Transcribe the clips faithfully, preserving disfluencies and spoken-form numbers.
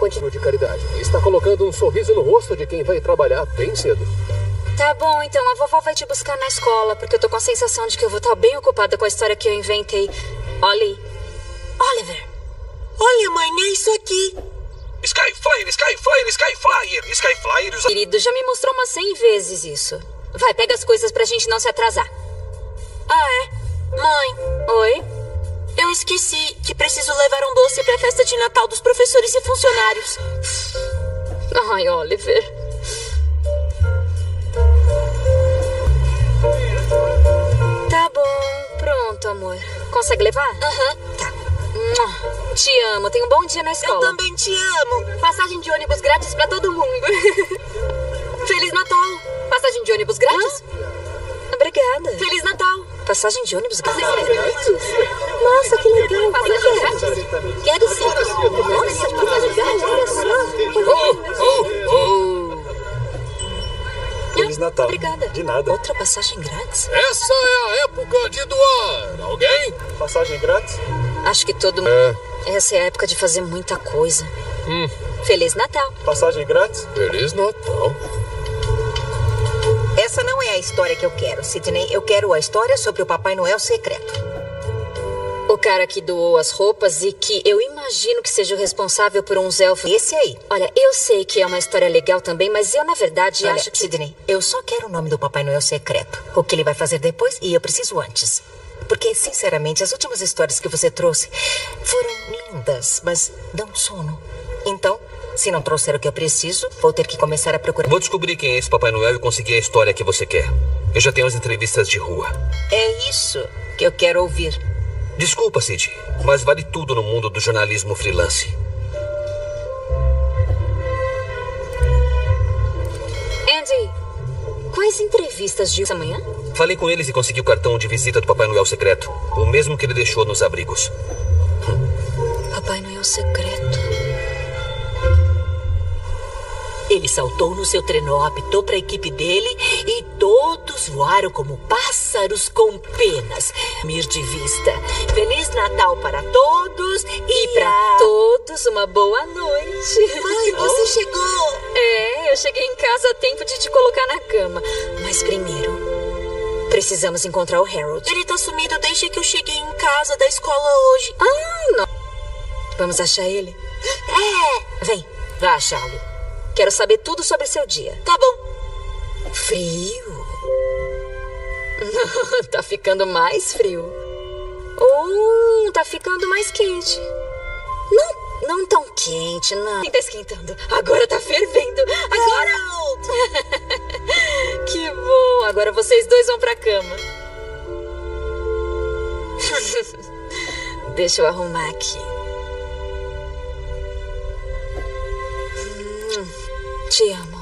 quantidade de caridade. E está colocando um sorriso no rosto de quem vai trabalhar bem cedo. Tá bom, então a vovó vai te buscar na escola, porque eu tô com a sensação de que eu vou estar bem ocupada com a história que eu inventei. Ollie. Oliver. Olha, mãe, é isso aqui. Sky Flyer, Sky Flyer, Sky Flyer, Sky Flyer. Os... Querido, já me mostrou umas cem vezes isso. Vai, pega as coisas pra gente não se atrasar. Ah, é? Mãe. Oi? Eu esqueci que preciso levar um doce pra festa de Natal dos professores e funcionários. Ai, Oliver. Tá bom, pronto, amor. Consegue levar? Aham, uhum, tá. Te amo, tenha um bom dia na escola. Eu também te amo. Passagem de ônibus grátis pra todo mundo. Feliz Natal. Passagem de ônibus grátis? Hã? Obrigada. Feliz Natal. Passagem de ônibus grátis? Nossa, que legal. Passagem grátis? Quero sim. Nossa, que legal, olha só. Oh, oh, oh. Feliz Natal. Obrigada. De nada. Outra passagem grátis? Essa é a época de doar. Alguém? Passagem grátis? Acho que todo mundo... É. Essa é a época de fazer muita coisa. Hum. Feliz Natal. Passagem grátis? Feliz Natal. Essa não é a história que eu quero, Sidney. Eu quero a história sobre o Papai Noel secreto. O cara que doou as roupas e que eu imagino que seja o responsável por uns elfos. Esse aí. Olha, eu sei que é uma história legal também, mas eu, na verdade, Olha, acho que... Sidney, eu só quero o nome do Papai Noel secreto. O que ele vai fazer depois e eu preciso antes. Porque, sinceramente, as últimas histórias que você trouxe foram lindas, mas dão sono. Então, se não trouxer o que eu preciso, vou ter que começar a procurar. Vou descobrir quem é esse Papai Noel e conseguir a história que você quer. Eu já tenho as entrevistas de rua. É isso que eu quero ouvir. Desculpa, Sid, mas vale tudo no mundo do jornalismo freelance. Andy, quais entrevistas de essa manhã? Falei com eles e consegui o cartão de visita do Papai Noel secreto. O mesmo que ele deixou nos abrigos. Papai Noel secreto. Ele saltou no seu trenó, apitou para a equipe dele e todos voaram como pássaros com penas. Mir de vista. Feliz Natal para todos e, E para a... todos uma boa noite. Mãe, você chegou. É, eu cheguei em casa a tempo de te colocar na cama. Mas primeiro, precisamos encontrar o Harold. Ele tá sumido desde que eu cheguei em casa da escola hoje. Ah, não. Vamos achar ele? É. Vem, vá achá-lo. Quero saber tudo sobre seu dia. Tá bom. Frio? Tá ficando mais frio. Ou tá ficando mais quente. Não, não tão quente, não. Tá esquentando. Agora tá fervendo. Agora... Que bom. Agora vocês dois vão pra cama. Deixa eu arrumar aqui. Te amo.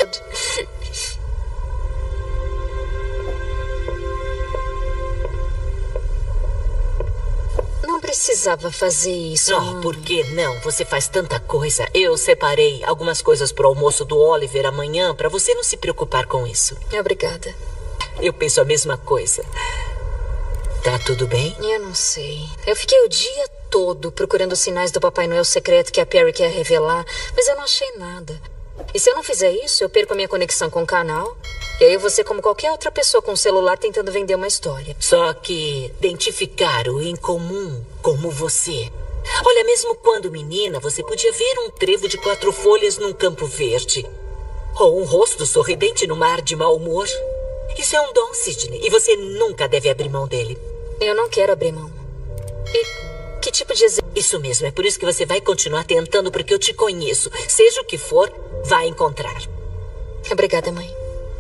Não precisava fazer isso. Não, oh, por que não? Você faz tanta coisa. Eu separei algumas coisas pro almoço do Oliver amanhã pra você não se preocupar com isso. Obrigada. Eu penso a mesma coisa. Tá tudo bem? Eu não sei. Eu fiquei o dia todo procurando sinais do Papai Noel secreto que a Perry quer revelar, mas eu não achei nada. E se eu não fizer isso, eu perco a minha conexão com o canal. E aí eu vou ser como qualquer outra pessoa com um celular tentando vender uma história. Só que identificar o incomum como você. Olha, mesmo quando menina, você podia ver um trevo de quatro folhas num campo verde. Ou um rosto sorridente no mar de mau humor. Isso é um dom, Sidney, e você nunca deve abrir mão dele. Eu não quero abrir mão. E que tipo de exemplo? Isso mesmo, é por isso que você vai continuar tentando, porque eu te conheço. Seja o que for, vai encontrar. Obrigada, mãe.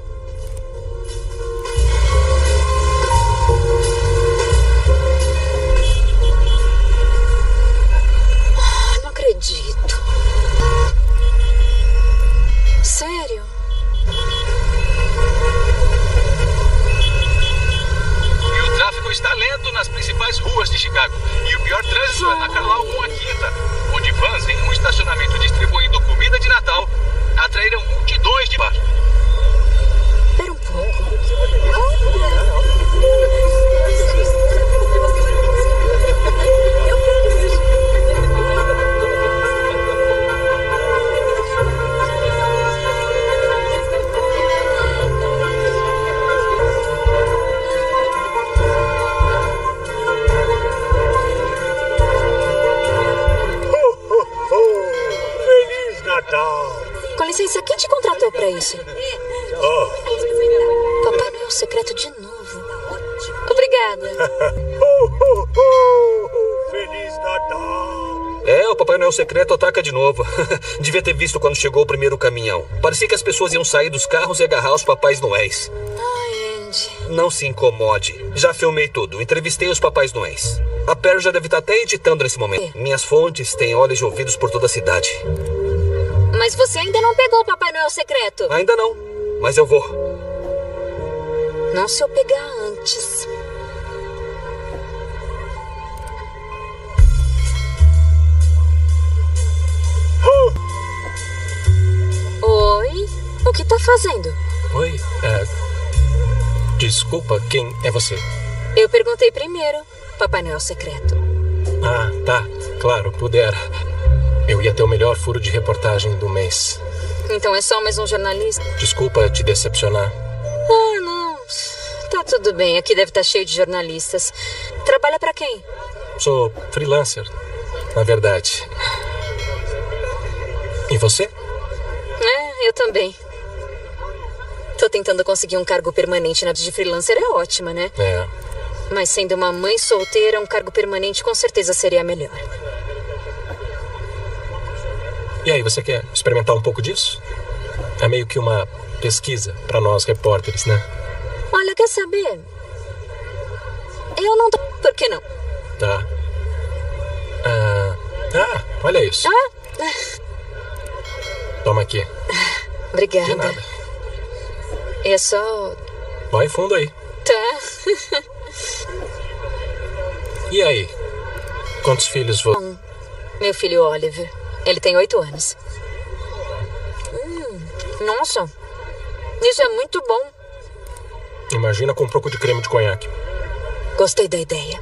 Oh, não acredito. Sério? E o tráfego está lento nas principais ruas de Chicago. E o pior trânsito é na Carlisle com a Quinta, onde fãs em um estacionamento distribuindo comida de Natal atraíram multidões de bar. licença, quem te contratou pra isso? Oh. Papai Noel secreto de novo. Obrigada. Oh, oh, oh. Feliz Natal. É, o Papai Noel secreto ataca de novo. Devia ter visto quando chegou o primeiro caminhão. Parecia que as pessoas iam sair dos carros e agarrar os Papais Noéis. Ai, Andy. Não se incomode. Já filmei tudo. Entrevistei os Papais Noéis. A Perry já deve estar até editando nesse momento. Minhas fontes têm olhos e ouvidos por toda a cidade. Mas você ainda não pegou o Papai Noel secreto? Ainda não, mas eu vou. Não se eu pegar antes. Oi? O que tá fazendo? Oi, é... Desculpa, quem é você? Eu perguntei primeiro. Papai Noel secreto. Ah, tá. Claro, pudera. Eu ia ter o melhor furo de reportagem do mês. Então é só mais um jornalista? Desculpa te decepcionar. Ah, não. Tá tudo bem. Aqui deve estar cheio de jornalistas. Trabalha pra quem? Sou freelancer, na verdade. E você? É, eu também. Tô tentando conseguir um cargo permanente na vida de freelancer. É ótima, né? É. Mas sendo uma mãe solteira, um cargo permanente com certeza seria melhor. E aí, você quer experimentar um pouco disso? É meio que uma pesquisa pra nós repórteres, né? Olha, quer saber? Eu não tô... Por que não? Tá. Ah, ah olha isso. Ah? Toma aqui. Obrigada. De nada. É só... Vai fundo aí. Tá. E aí? Quantos filhos você... Um, meu filho Oliver. Ele tem oito anos. Hum, nossa. Isso é muito bom. Imagina com um pouco de creme de conhaque. Gostei da ideia.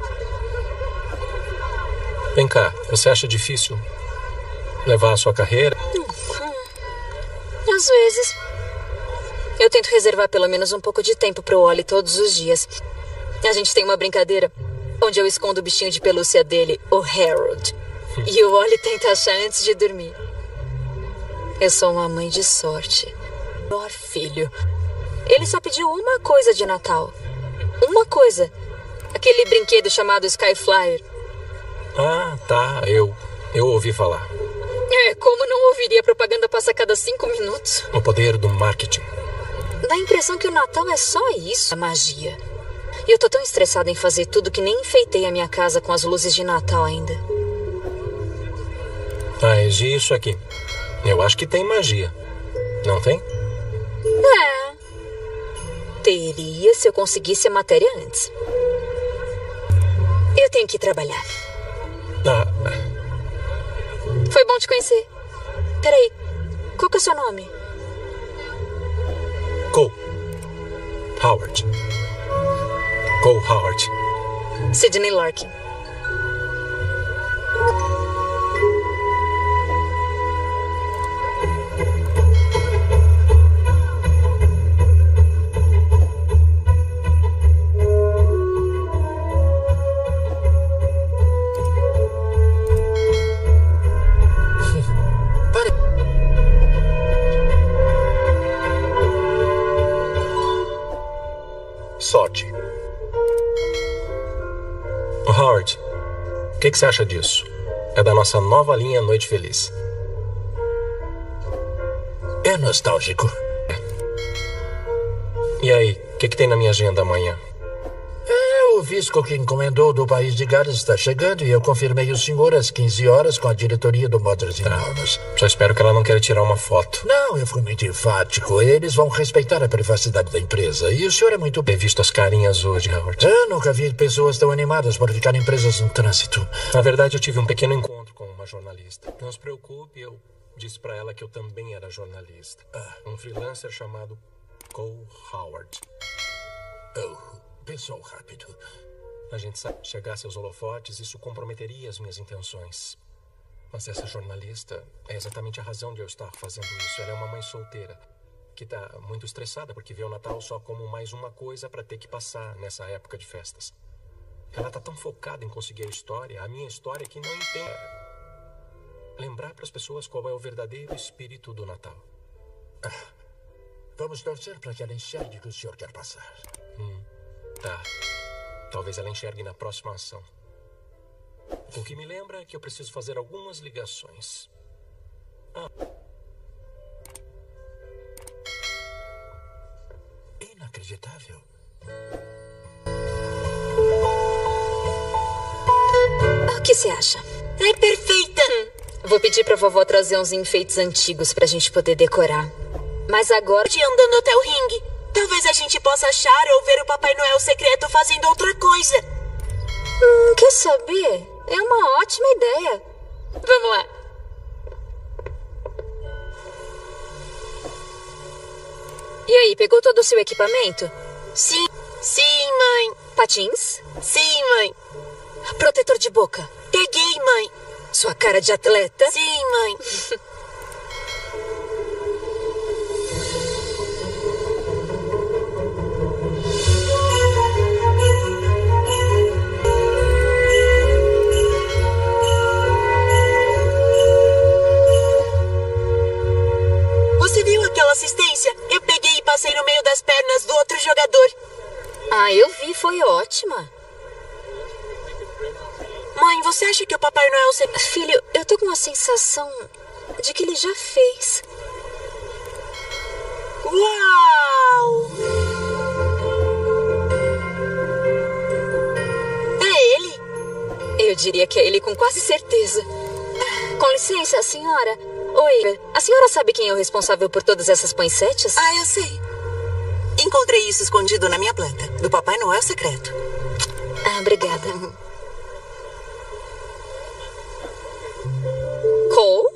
Vem cá, você acha difícil levar a sua carreira? Hum, hum. Às vezes. Eu tento reservar pelo menos um pouco de tempo pro Oli todos os dias. A gente tem uma brincadeira onde eu escondo o bichinho de pelúcia dele, o Harold. E o Oli tenta achar antes de dormir. Eu sou uma mãe de sorte. Melhor filho. Ele só pediu uma coisa de Natal. Uma coisa. Aquele brinquedo chamado Skyflyer. Ah, tá. Eu, eu ouvi falar. É, como não ouviria propaganda passa a cada cinco minutos? O poder do marketing. Dá a impressão que o Natal é só isso. A magia. E eu tô tão estressada em fazer tudo que nem enfeitei a minha casa com as luzes de Natal ainda. Mas e isso aqui? Eu acho que tem magia. Não tem? É. Teria se eu conseguisse a matéria antes. Eu tenho que trabalhar. Ah. Foi bom te conhecer. Peraí, qual que é o seu nome? Cole. Howard. Cole Howard. Sidney Larkin. Sorte. Oh, Howard, o que, que você acha disso? É da nossa nova linha Noite Feliz. É nostálgico. E aí, o que, que tem na minha agenda amanhã? É, o Visco que encomendou do País de Gales está chegando e eu confirmei o senhor às quinze horas com a diretoria do Mothers in Arms. Só espero que ela não queira tirar uma foto. Não, eu fui muito enfático. Eles vão respeitar a privacidade da empresa. E o senhor é muito bem. Ter visto as carinhas hoje, Howard. Eu nunca vi pessoas tão animadas por ficarem presas no trânsito. Na verdade, eu tive um pequeno encontro com uma jornalista. Não se preocupe, eu disse pra ela que eu também era jornalista. Um freelancer chamado Cole Howard. Oh, pensou rápido. A gente sabe, chegasse aos holofotes, isso comprometeria as minhas intenções. Mas essa jornalista é exatamente a razão de eu estar fazendo isso. Ela é uma mãe solteira que tá muito estressada porque vê o Natal só como mais uma coisa pra ter que passar nessa época de festas. Ela tá tão focada em conseguir a história, a minha história, que não entende lembrar pras pessoas qual é o verdadeiro espírito do Natal. Vamos torcer para que ela enxergue o que o senhor quer passar. Hum, tá. Talvez ela enxergue na próxima ação. O que me lembra é que eu preciso fazer algumas ligações. Ah. Inacreditável. O que você acha? É perfeita. Hum. Vou pedir pra vovó trazer uns enfeites antigos pra gente poder decorar. Mas agora... Andando até o ringue. Talvez a gente possa achar ou ver o Papai Noel secreto fazendo outra coisa. Hum, quer saber? É uma ótima ideia. Vamos lá. E aí, pegou todo o seu equipamento? Sim. Sim, mãe. Patins? Sim, mãe. Protetor de boca? Peguei, mãe. Sua cara de atleta? Sim, mãe. Você viu aquela assistência? Eu peguei e passei no meio das pernas do outro jogador. Ah, eu vi. Foi ótima. Mãe, você acha que o Papai Noel... Se... Filho, eu tô com uma sensação de que ele já fez. Uau! É ele? Eu diria que é ele com quase certeza. Com licença, senhora. Oi, a senhora sabe quem é o responsável por todas essas poinsettias? Ah, eu sei. Encontrei isso escondido na minha planta, do Papai Noel secreto. Ah, obrigada. Cole?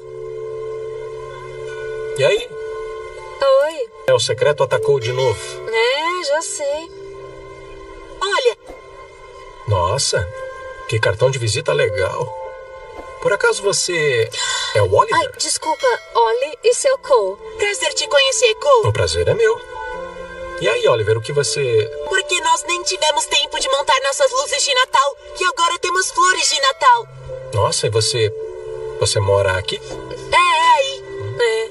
E aí? Oi. É, o secreto atacou de novo. É, já sei. Olha. Nossa, que cartão de visita legal. Por acaso você é o Oliver? Ai, desculpa, Ollie, esse é o Cole. Prazer te conhecer, Cole. O prazer é meu. E aí, Oliver, o que você... Porque nós nem tivemos tempo de montar nossas luzes de Natal e agora temos flores de Natal. Nossa, e você... Você mora aqui? É, é aí. É.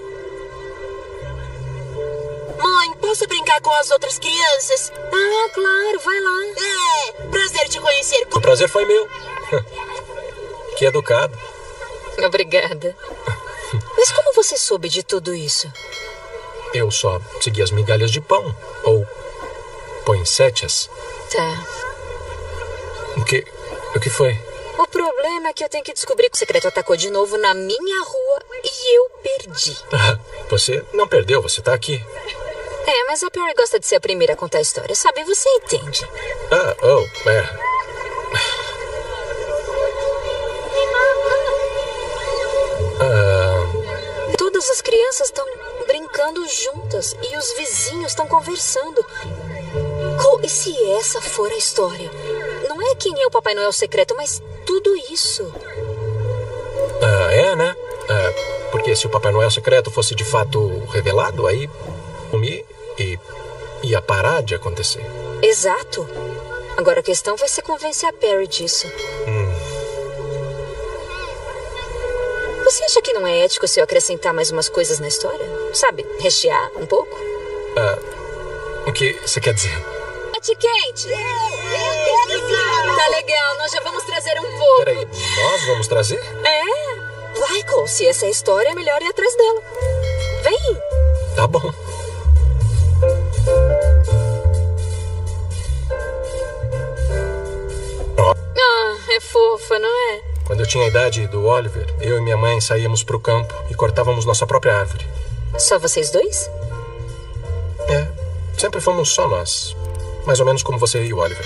Mãe, posso brincar com as outras crianças? Ah, claro, vai lá. É, prazer te conhecer, Cole. O prazer foi meu. Que educado. Obrigada. Mas como você soube de tudo isso? Eu só segui as migalhas de pão. Ou poinsettias. Tá. O que... O que foi? O problema é que eu tenho que descobrir que o secreto atacou de novo na minha rua e eu perdi. Ah, você não perdeu, você tá aqui. É, mas a Perry gosta de ser a primeira a contar a história, sabe? Você entende. Ah, oh, é... Ah... Todas as crianças estão brincando juntas e os vizinhos estão conversando. Cole, e se essa for a história? Não é quem é o Papai Noel secreto, mas tudo isso. Ah, é, né? Ah, porque se o Papai Noel secreto fosse de fato revelado, aí sumi e ia parar de acontecer. Exato. Agora a questão vai ser convencer a Perry disso. Hum. Você acha que não é ético se eu acrescentar mais umas coisas na história? Sabe, rechear um pouco? Ah, o que você quer dizer? Pate quente! Tá legal, nós já vamos trazer um pouco. Peraí, nós vamos trazer? É. Vai, Cole, se essa é a história, é melhor ir atrás dela. Vem! Tá bom. Ah, é fofa, não é? Quando eu tinha a idade do Oliver, eu e minha mãe saíamos pro campo e cortávamos nossa própria árvore. Só vocês dois? É, sempre fomos só nós. Mais ou menos como você e o Oliver.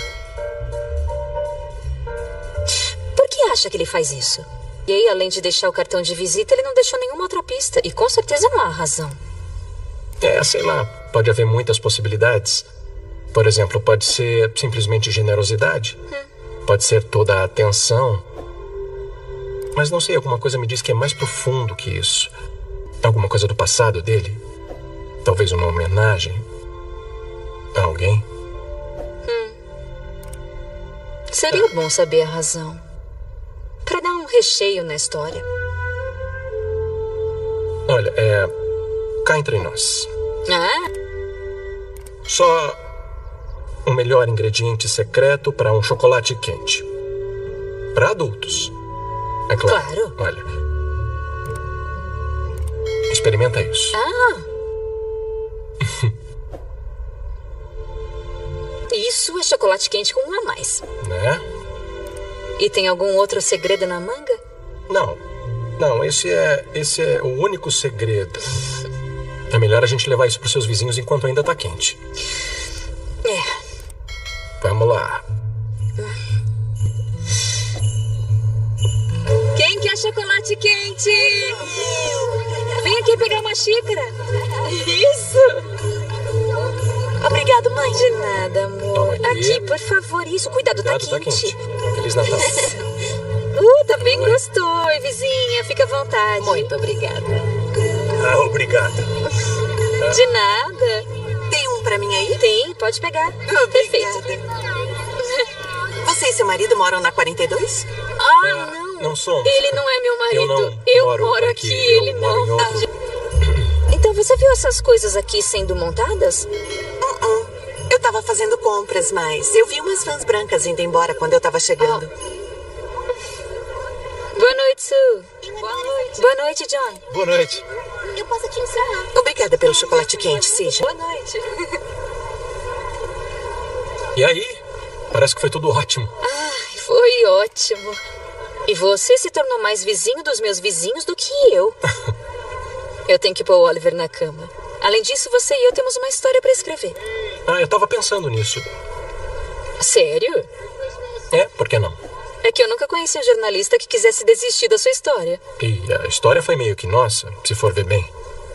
Por que acha que ele faz isso? E aí, além de deixar o cartão de visita, ele não deixou nenhuma outra pista. E com certeza não há razão. É, sei lá, pode haver muitas possibilidades. Por exemplo, pode ser simplesmente generosidade. Hum. Pode ser toda a atenção. Mas não sei, alguma coisa me diz que é mais profundo que isso. Alguma coisa do passado dele. Talvez uma homenagem a alguém. Hum. Seria bom saber a razão. Pra dar um recheio na história. Olha, é... cá entre nós. Ah, Só o melhor ingrediente secreto para um chocolate quente. Para adultos. É claro. Claro. Olha. Experimenta isso. ah. Isso é chocolate quente com um a mais. Né? E tem algum outro segredo na manga? Não. Não, esse é, esse é o único segredo. É melhor a gente levar isso para os seus vizinhos enquanto ainda tá quente. É. Vamos lá. Quem quer chocolate quente? Vem aqui pegar uma xícara. Isso. Obrigado, mãe. De nada, amor. Toma aqui. Aqui, por favor. Isso, cuidado, Cuidado, tá tá quente. quente. Feliz Natal. Uh, também gostou, Oi, vizinha. Fica à vontade. Muito obrigada. Ah, obrigado. De nada. Tem um pra mim aí? Tem, pode pegar. Perfeito. Você e seu marido moram na quarenta e dois? Ah, não. Não somos. Ele não é meu marido. Eu não Eu moro moro aqui, aqui, eu ele moro em não. outro. Ah, então você viu essas coisas aqui sendo montadas? Uh-uh. Eu tava fazendo compras, mas eu vi umas vans brancas indo embora quando eu tava chegando. Boa noite, Sue. Boa noite. Boa noite, John. Boa noite. Eu posso te ensinar. Obrigada pelo chocolate quente, Cija. Boa noite. E aí? Parece que foi tudo ótimo. Ai, foi ótimo. E você se tornou mais vizinho dos meus vizinhos do que eu. Eu tenho que pôr o Oliver na cama. Além disso, você e eu temos uma história pra escrever. Ah, eu tava pensando nisso. Sério? É, por que não? É que eu nunca conheci um jornalista que quisesse desistir da sua história. E a história foi meio que nossa, se for ver bem.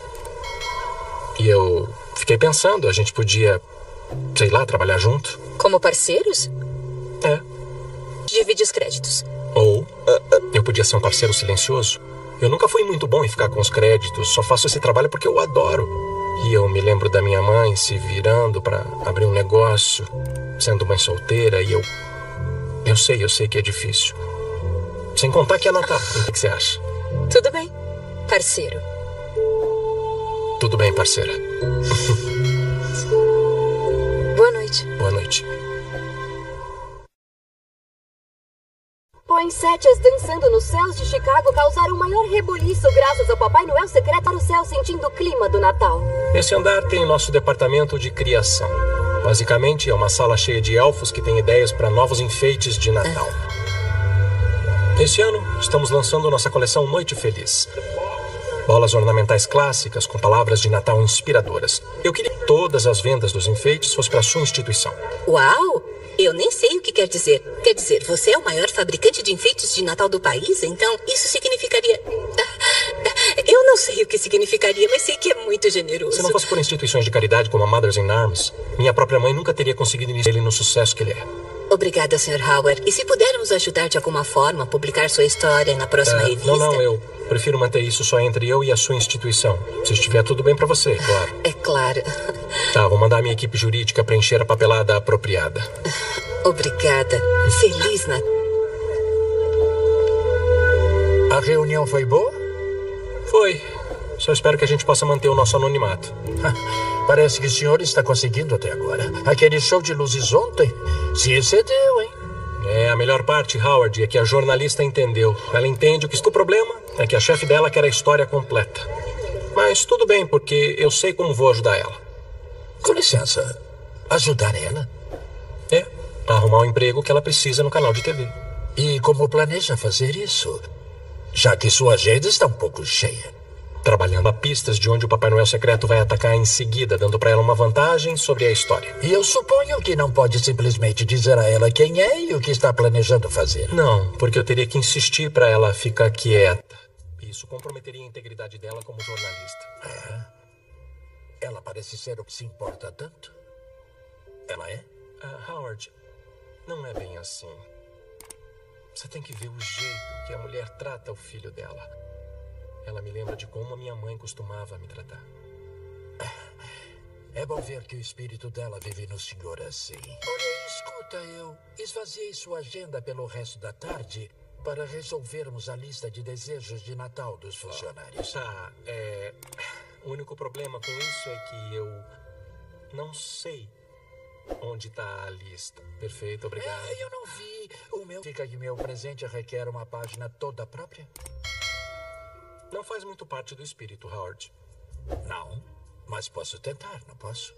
E eu fiquei pensando, a gente podia, sei lá, trabalhar junto. Como parceiros? É. Divide os créditos. Ou eu podia ser um parceiro silencioso. Eu nunca fui muito bom em ficar com os créditos, só faço esse trabalho porque eu adoro. E eu me lembro da minha mãe se virando para abrir um negócio, sendo mãe solteira, e eu... Eu sei, eu sei que é difícil. Sem contar que é Natal. O que você acha? Tudo bem, parceiro. Tudo bem, parceira. Boa noite. Boa noite. Poinsettias dançando nos céus de Chicago causaram o maior rebuliço graças ao Papai Noel secreto para o céu sentindo o clima do Natal. Nesse andar tem nosso departamento de criação. Basicamente, é uma sala cheia de elfos que têm ideias para novos enfeites de Natal. Esse ano, estamos lançando nossa coleção Noite Feliz. Bolas ornamentais clássicas com palavras de Natal inspiradoras. Eu queria que todas as vendas dos enfeites fossem para sua instituição. Uau! Eu nem sei o que quer dizer. Quer dizer, você é o maior fabricante de enfeites de Natal do país? Então, isso significaria... Eu não sei o que significaria, mas sei que é muito generoso. Se não fosse por instituições de caridade como a Mothers in Arms, minha própria mãe nunca teria conseguido iniciar ele no sucesso que ele é. Obrigada, senhor Howard. E se pudermos ajudar de alguma forma a publicar sua história na próxima É, revista... não, não, eu prefiro manter isso só entre eu e a sua instituição. Se estiver tudo bem pra você, claro. É claro. Tá, vou mandar a minha equipe jurídica preencher a papelada apropriada. Obrigada. Feliz Natal. A reunião foi boa? Foi. Só espero que a gente possa manter o nosso anonimato. Parece que o senhor está conseguindo até agora. Aquele show de luzes ontem se excedeu, hein? É, a melhor parte, Howard, é que a jornalista entendeu. Ela entende o que o problema é que a chefe dela quer a história completa. Mas tudo bem, porque eu sei como vou ajudar ela. Com licença, ajudar ela? É, arrumar o emprego que ela precisa no canal de T V. E como planeja fazer isso? Já que sua agenda está um pouco cheia. Trabalhando a pistas de onde o Papai Noel secreto vai atacar em seguida, dando para ela uma vantagem sobre a história. E eu suponho que não pode simplesmente dizer a ela quem é e o que está planejando fazer. Não, porque eu teria que insistir para ela ficar quieta. Isso comprometeria a integridade dela como jornalista. É? Ela parece ser o que se importa tanto. Ela é? Uh, Howard, não é bem assim. Você tem que ver o jeito que a mulher trata o filho dela. Ela me lembra de como a minha mãe costumava me tratar. É bom ver que o espírito dela vive no senhor assim. Olha, escuta, eu esvaziei sua agenda pelo resto da tarde para resolvermos a lista de desejos de Natal dos funcionários. Tá, é... O único problema com isso é que eu não sei onde tá a lista. Perfeito, obrigado. É, eu não vi. O meu fica que meu presente requer uma página toda própria. Não faz muito parte do espírito, Howard. Não, mas posso tentar, não posso?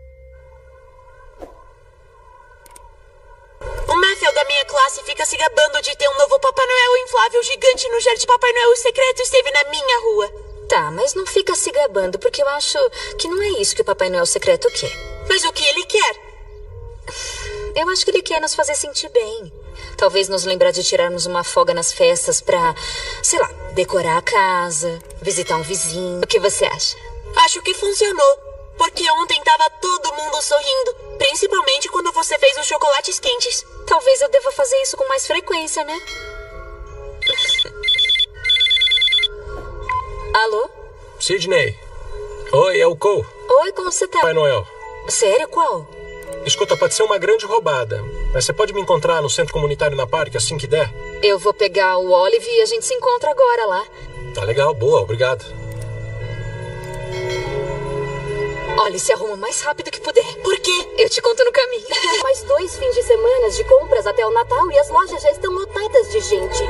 O Matthew da minha classe fica se gabando de ter um novo Papai Noel inflável gigante no jardim. Papai Noel secreto esteve na minha rua. Tá, mas não fica se gabando, porque eu acho que não é isso que o Papai Noel secreto quer. Mas o que ele quer? Eu acho que ele quer nos fazer sentir bem. Talvez nos lembrar de tirarmos uma folga nas festas pra, sei lá, decorar a casa, visitar um vizinho. O que você acha? Acho que funcionou. Porque ontem tava todo mundo sorrindo. Principalmente quando você fez os chocolates quentes. Talvez eu deva fazer isso com mais frequência, né? Alô? Sidney. Oi, é o Cole. Oi, como você tá? Papai Noel. Sério? Qual? Escuta, pode ser uma grande roubada. Mas você pode me encontrar no centro comunitário na Parque assim que der? Eu vou pegar o Olive e a gente se encontra agora lá. Tá legal, boa, obrigado. Olha, se arruma o mais rápido que puder. Por quê? Eu te conto no caminho. Mais dois fins de semana de compras até o Natal e as lojas já estão lotadas de gente.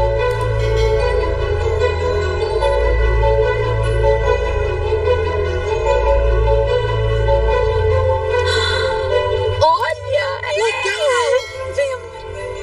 Olha! Legal! Vem, amor.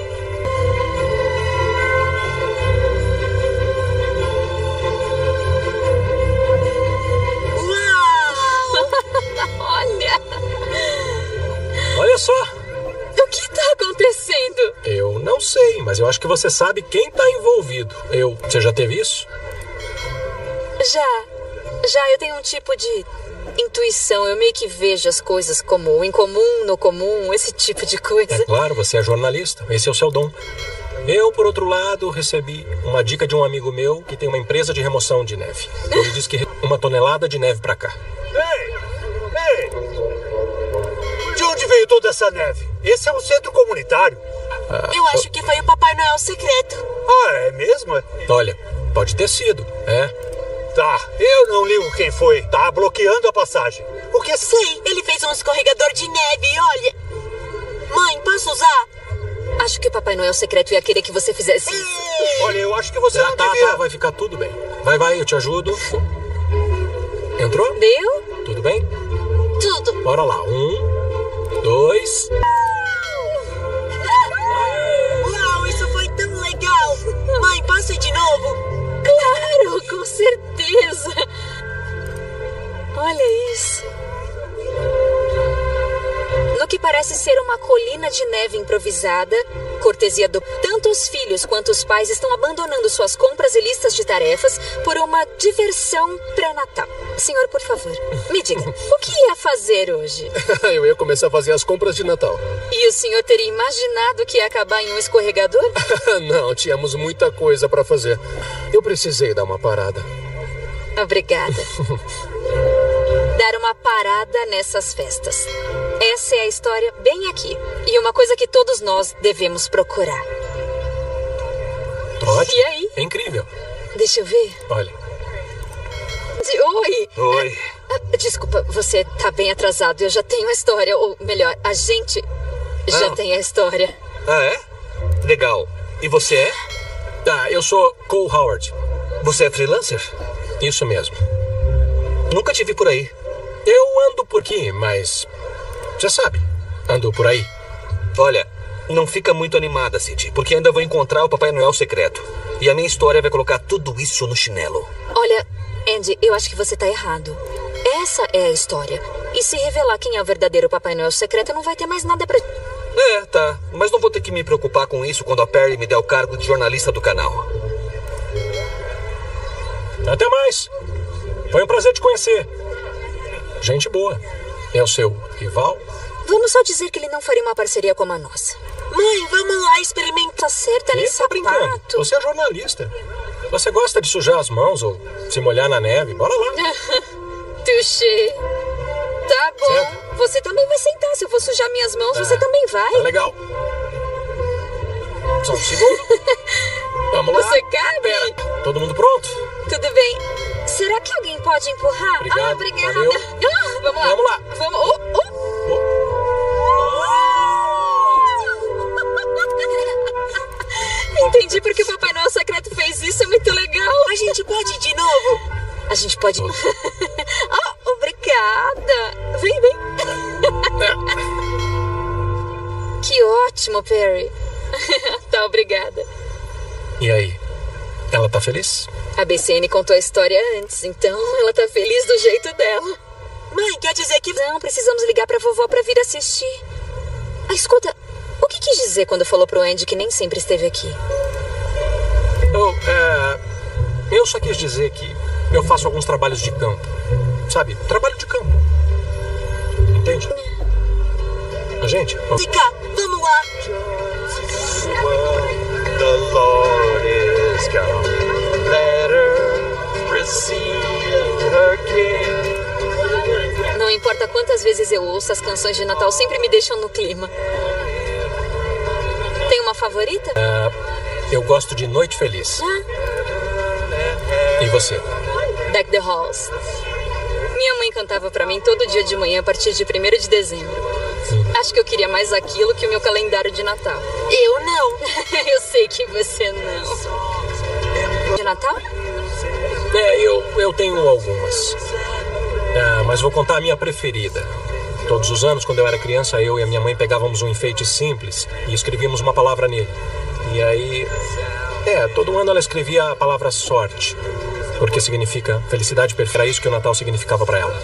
Olha! Olha só! O que tá acontecendo? Eu não sei, mas eu acho que você sabe quem tá envolvido. Eu... Você já teve isso? Já. Já eu tenho um tipo de intuição. Eu meio que vejo as coisas como o incomum, no comum, esse tipo de coisa. É claro, você é jornalista. Esse é o seu dom. Eu, por outro lado, recebi uma dica de um amigo meu que tem uma empresa de remoção de neve. Ele disse que uma tonelada de neve pra cá. Ei! Ei! De onde veio toda essa neve? Esse é um centro comunitário. Ah, eu acho que foi o Papai Noel secreto. Ah, é mesmo? Olha, pode ter sido, é? Tá, eu não ligo quem foi. Tá bloqueando a passagem. O que? Sei, ele fez um escorregador de neve, olha. Mãe, posso usar? Acho que o Papai Noel secreto ia querer que você fizesse isso. Olha, eu acho que você ah, não tá, devia... tá, vai ficar tudo bem. Vai, vai, eu te ajudo. Entrou? Deu? Tudo bem? Tudo. Bora lá. Um, dois... Uau, isso foi tão legal. Mãe, posso ir de novo? Claro, com certeza. Olha isso. No que parece ser uma colina de neve improvisada, cortesia do... Tanto os filhos quanto os pais estão abandonando suas compras e listas de tarefas por uma diversão pré-natal. Senhor, por favor, me diga, o que ia fazer hoje? Eu ia começar a fazer as compras de Natal. E o senhor teria imaginado que ia acabar em um escorregador? Não, tínhamos muita coisa pra fazer. Eu precisei dar uma parada. Obrigada. Dar uma parada nessas festas. Essa é a história bem aqui. E uma coisa que todos nós devemos procurar. Ótimo. E aí? É incrível. Deixa eu ver. Olha. Oi. Oi. Ah, desculpa, você tá bem atrasado. Eu já tenho a história. Ou melhor, a gente já Ah. tem a história. Ah, é? Legal. E você é? Tá, eu sou Cole Howard. Você é freelancer? Isso mesmo. Nunca te vi por aí. Eu ando por aqui, mas... Você sabe, ando por aí. Olha, não fica muito animada, City, porque ainda vou encontrar o Papai Noel secreto. E a minha história vai colocar tudo isso no chinelo. Olha, Andy, eu acho que você tá errado. Essa é a história. E se revelar quem é o verdadeiro Papai Noel secreto, não vai ter mais nada pra... É, tá. Mas não vou ter que me preocupar com isso quando a Perry me der o cargo de jornalista do canal. Até mais. Foi um prazer te conhecer. Gente boa. É o seu rival? Vamos só dizer que ele não faria uma parceria como a nossa. Mãe, vamos lá experimentar. Tá certa Ele nesse tá brincando. sapato. Você é jornalista. Você gosta de sujar as mãos ou se molhar na neve? Bora lá. Touché. Tá bom. Certo. Você também vai sentar. Se eu for sujar minhas mãos, Tá. você também vai. Tá legal. Só um segundo. Vamos lá. Você cabe? Pera. Todo mundo pronto? Tudo bem. Será que alguém pode empurrar? Obrigado, Ah, obrigada. valeu. Ah, vamos lá. Vamos lá. Vamos. Oh, oh. Entendi porque o Papai Noel secreto fez isso, é muito legal. A gente pode ir de novo? A gente pode... Oh, obrigada. Vem, vem. Que ótimo, Perry. Tá, obrigada. E aí? Ela tá feliz? A B C N contou a história antes, então ela tá feliz do jeito dela. Mãe, quer dizer que... Não, precisamos ligar pra vovó pra vir assistir. Ah, escuta, o que quis dizer quando falou pro Andy que nem sempre esteve aqui? Oh, é... Eu só quis dizer que eu faço alguns trabalhos de campo. Sabe? Trabalho de campo. Entende? A gente... Oh. Fica, vamos lá. The Lord is come. Let her receive her king. Não importa quantas vezes eu ouço, as canções de Natal sempre me deixam no clima. Tem uma favorita? Uh, eu gosto de Noite Feliz. Ah. E você? Deck the Halls. Minha mãe cantava pra mim todo dia de manhã a partir de primeiro de dezembro. Sim. Acho que eu queria mais aquilo que o meu calendário de Natal. Eu não. Eu sei que você não. De Natal? É, eu, eu tenho algumas. É, mas vou contar a minha preferida. Todos os anos, quando eu era criança, eu e a minha mãe pegávamos um enfeite simples e escrevíamos uma palavra nele. E aí... É, todo ano ela escrevia a palavra sorte, porque significa felicidade perfeita. Era isso que o Natal significava para ela.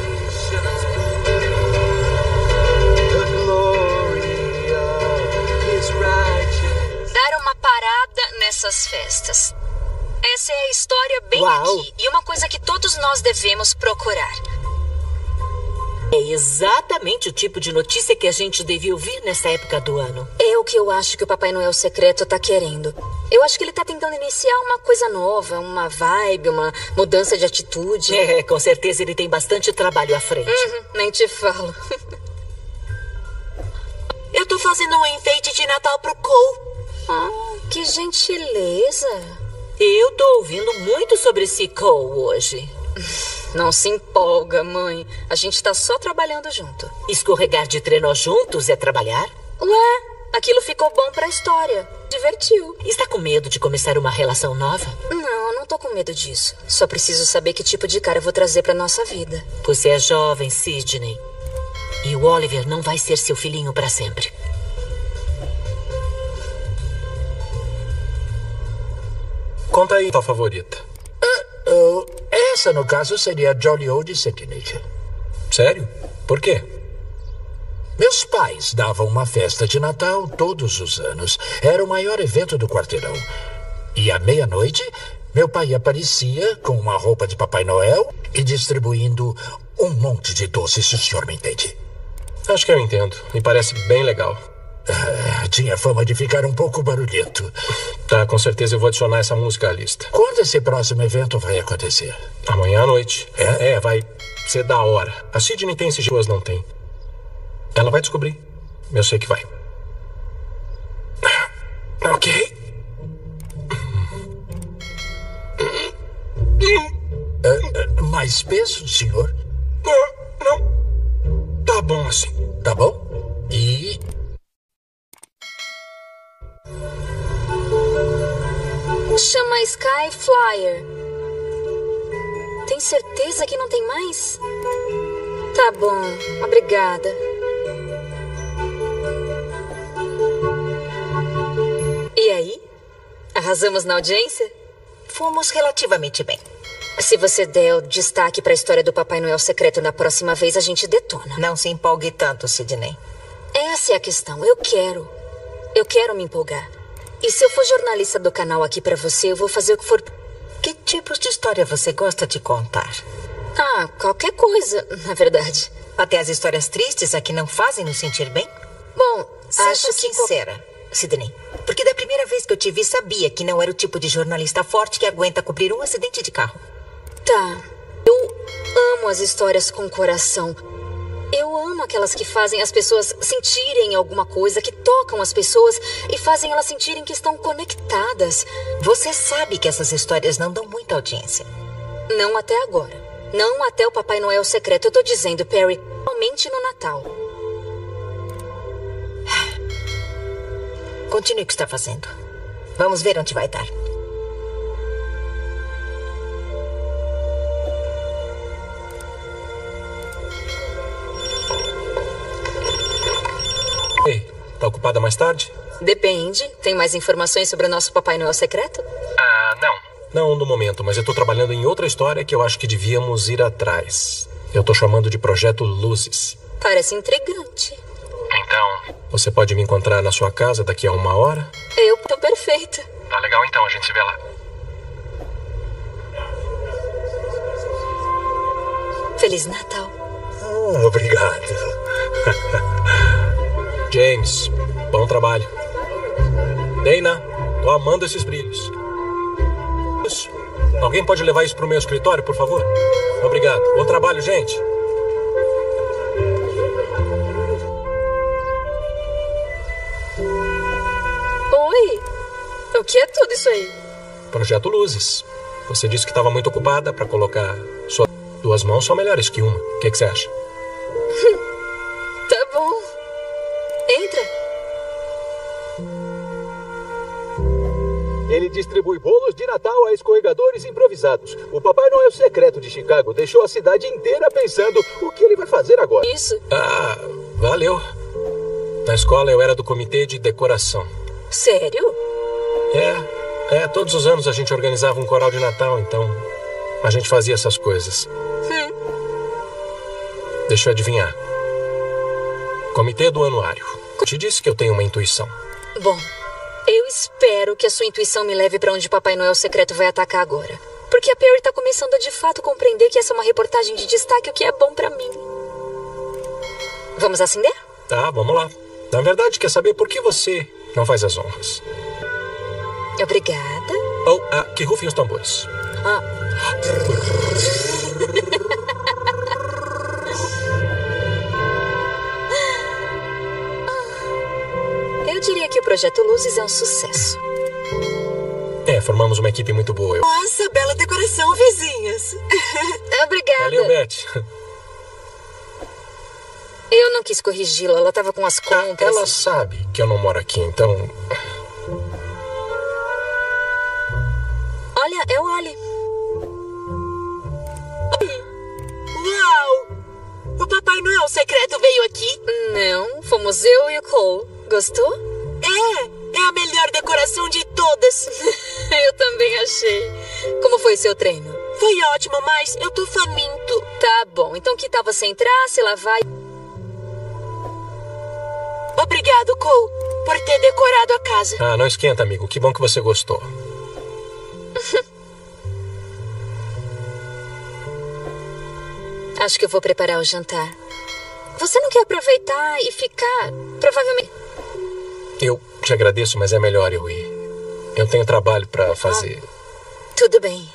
Dar uma parada nessas festas. Essa é a história bem Uau. aqui. E uma coisa que todos nós devemos procurar. É exatamente o tipo de notícia que a gente devia ouvir nessa época do ano. É o que eu acho que o Papai Noel secreto tá querendo. Eu acho que ele tá tentando iniciar uma coisa nova, uma vibe, uma mudança de atitude. É, com certeza ele tem bastante trabalho à frente. Uhum, nem te falo. Eu tô fazendo um enfeite de Natal pro Cole. Ah, que gentileza. Eu tô ouvindo muito sobre esse Cole hoje. Não se empolga, mãe. A gente tá só trabalhando junto. Escorregar de trenó juntos é trabalhar? Ué, aquilo ficou bom pra história. Divertiu. Está com medo de começar uma relação nova? Não, eu não tô com medo disso. Só preciso saber que tipo de cara eu vou trazer pra nossa vida. Você é jovem, Sidney. E o Oliver não vai ser seu filhinho pra sempre. Conta aí tua favorita. Uh, uh, essa, no caso, seria a Jolly Old Saint Nick. Sério? Por quê? Meus pais davam uma festa de Natal todos os anos. Era o maior evento do quarteirão. E à meia-noite, meu pai aparecia com uma roupa de Papai Noel e distribuindo um monte de doces, se o senhor me entende. Acho que eu entendo. Me parece bem legal. Ah, tinha fama de ficar um pouco barulhento. Tá, com certeza eu vou adicionar essa música à lista. Quando esse próximo evento vai acontecer? Amanhã à noite. É? É, vai ser da hora. A Sidney tem esses dias, não tem. Ela vai descobrir. Eu sei que vai. Ok. Uh, uh, mais peso, senhor? Uh, não. Tá bom assim. Tá bom? E... Chama Sky Flyer. Tem certeza que não tem mais? Tá bom, obrigada. E aí? Arrasamos na audiência? Fomos relativamente bem. Se você der o destaque para a história do Papai Noel secreto na próxima vez, a gente detona. Não se empolgue tanto, Sidney. Essa é a questão. Eu quero. Eu quero me empolgar. E se eu for jornalista do canal aqui pra você, eu vou fazer o que for... Que tipos de história você gosta de contar? Ah, qualquer coisa, na verdade. Até as histórias tristes a que não fazem nos sentir bem? Bom, Seja acho que... sincera, Sidney. Porque da primeira vez que eu te vi, sabia que não era o tipo de jornalista forte que aguenta cobrir um acidente de carro. Tá. Eu amo as histórias com coração. Eu amo aquelas que fazem as pessoas sentirem alguma coisa, que tocam as pessoas e fazem elas sentirem que estão conectadas. Você sabe que essas histórias não dão muita audiência. Não até agora. Não até o Papai Noel secreto. Eu tô dizendo, Perry, somente no Natal. Continue o que está fazendo. Vamos ver onde vai dar. Ei, tá ocupada mais tarde? Depende. Tem mais informações sobre o nosso Papai Noel secreto? Ah, não. Não no momento, mas eu tô trabalhando em outra história que eu acho que devíamos ir atrás. Eu tô chamando de Projeto Luzes. Parece intrigante. Então, você pode me encontrar na sua casa daqui a uma hora? Eu tô perfeita. Tá legal então, a gente se vê lá. Feliz Natal. Oh, obrigado. James, bom trabalho. Dana, tô amando esses brilhos. Isso. Alguém pode levar isso pro meu escritório, por favor? Obrigado. Bom trabalho, gente. Oi. O que é tudo isso aí? Projeto Luzes. Você disse que estava muito ocupada para colocar suas duas mãos são melhores que uma. O que, que você acha? Tá bom. Entra. Ele distribui bolos de Natal a escorregadores improvisados. O Papai Noel secreto de Chicago deixou a cidade inteira pensando o que ele vai fazer agora. Isso. Ah, valeu. Na escola eu era do comitê de decoração. Sério? É, é, todos os anos a gente organizava um coral de Natal, então a gente fazia essas coisas. Hum. Deixa eu adivinhar. Comitê do Anuário. Eu te disse que eu tenho uma intuição. Bom, eu espero que a sua intuição me leve pra onde Papai Noel secreto vai atacar agora. Porque a Perry tá começando a de fato compreender que essa é uma reportagem de destaque, o que é bom pra mim. Vamos acender? Tá, vamos lá. Na verdade, quer saber por que você não faz as honras? Obrigada. Oh, ah, que rufem os tambores. Ah. Eu diria que o Projeto Luzes é um sucesso. É, formamos uma equipe muito boa. Eu... Nossa, bela decoração, vizinhas. Obrigada. Valeu, Beth. Eu não quis corrigi-la, ela tava com as compras. Ela sabe que eu não moro aqui, então... Olha, é o Ali. Uau! O Papai Noel secreto veio aqui? Não, fomos eu e o Cole. Gostou? É, é a melhor decoração de todas. Eu também achei. Como foi seu treino? Foi ótimo, mas eu tô faminto. Tá bom, então que tal você entrar, se lavar e... Obrigado, Cole, por ter decorado a casa. Ah, não esquenta, amigo. Que bom que você gostou. Acho que eu vou preparar o jantar. Você não quer aproveitar e ficar, provavelmente... Eu te agradeço, mas é melhor eu ir. Eu tenho trabalho pra fazer. Ah, tudo bem.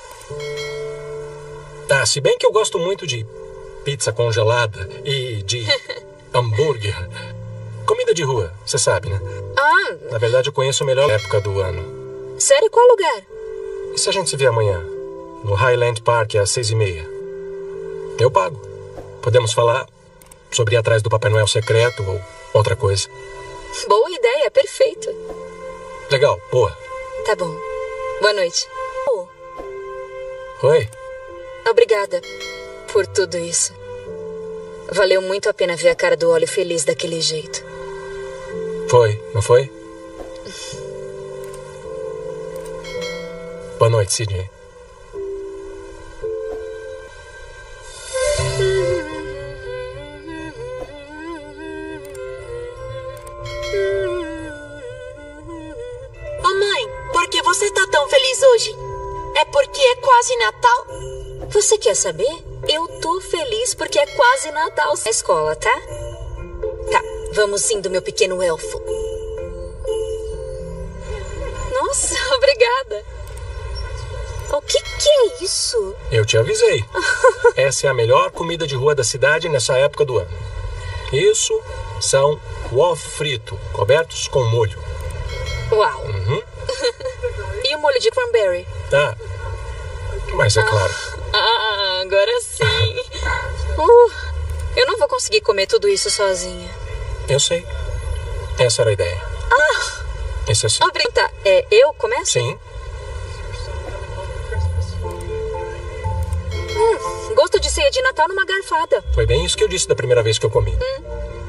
Ah, se bem que eu gosto muito de pizza congelada e de hambúrguer. Comida de rua, você sabe, né? Ah. Na verdade, eu conheço a melhor época do ano. Sério? Qual lugar? E se a gente se vê amanhã? No Highland Park, às seis e meia. Eu pago. Podemos falar sobre ir atrás do Papai Noel secreto ou outra coisa. Boa ideia, perfeito. Legal, boa. Tá bom. Boa noite. Oh. Oi. Obrigada por tudo isso. Valeu muito a pena ver a cara do Ollie feliz daquele jeito. Foi, não foi? Boa noite, Sidney. Ô mãe, por que você tá tão feliz hoje? É porque é quase Natal? Você quer saber? Eu tô feliz porque é quase Natal na escola, tá? Tá, vamos indo, meu pequeno elfo. Nossa, obrigada. O que que é isso? Eu te avisei. Essa é a melhor comida de rua da cidade nessa época do ano. Isso são waffle frito, cobertos com molho. Uau. Uhum. E o molho de cranberry? Tá. Mas é claro. Ah, agora conseguir comer tudo isso sozinha. Eu sei. Essa era a ideia. Ah! Esse é sim. Oh, tá. É, eu começo? Sim. Hum, gosto de ceia de Natal numa garfada. Foi bem isso que eu disse da primeira vez que eu comi. Hum.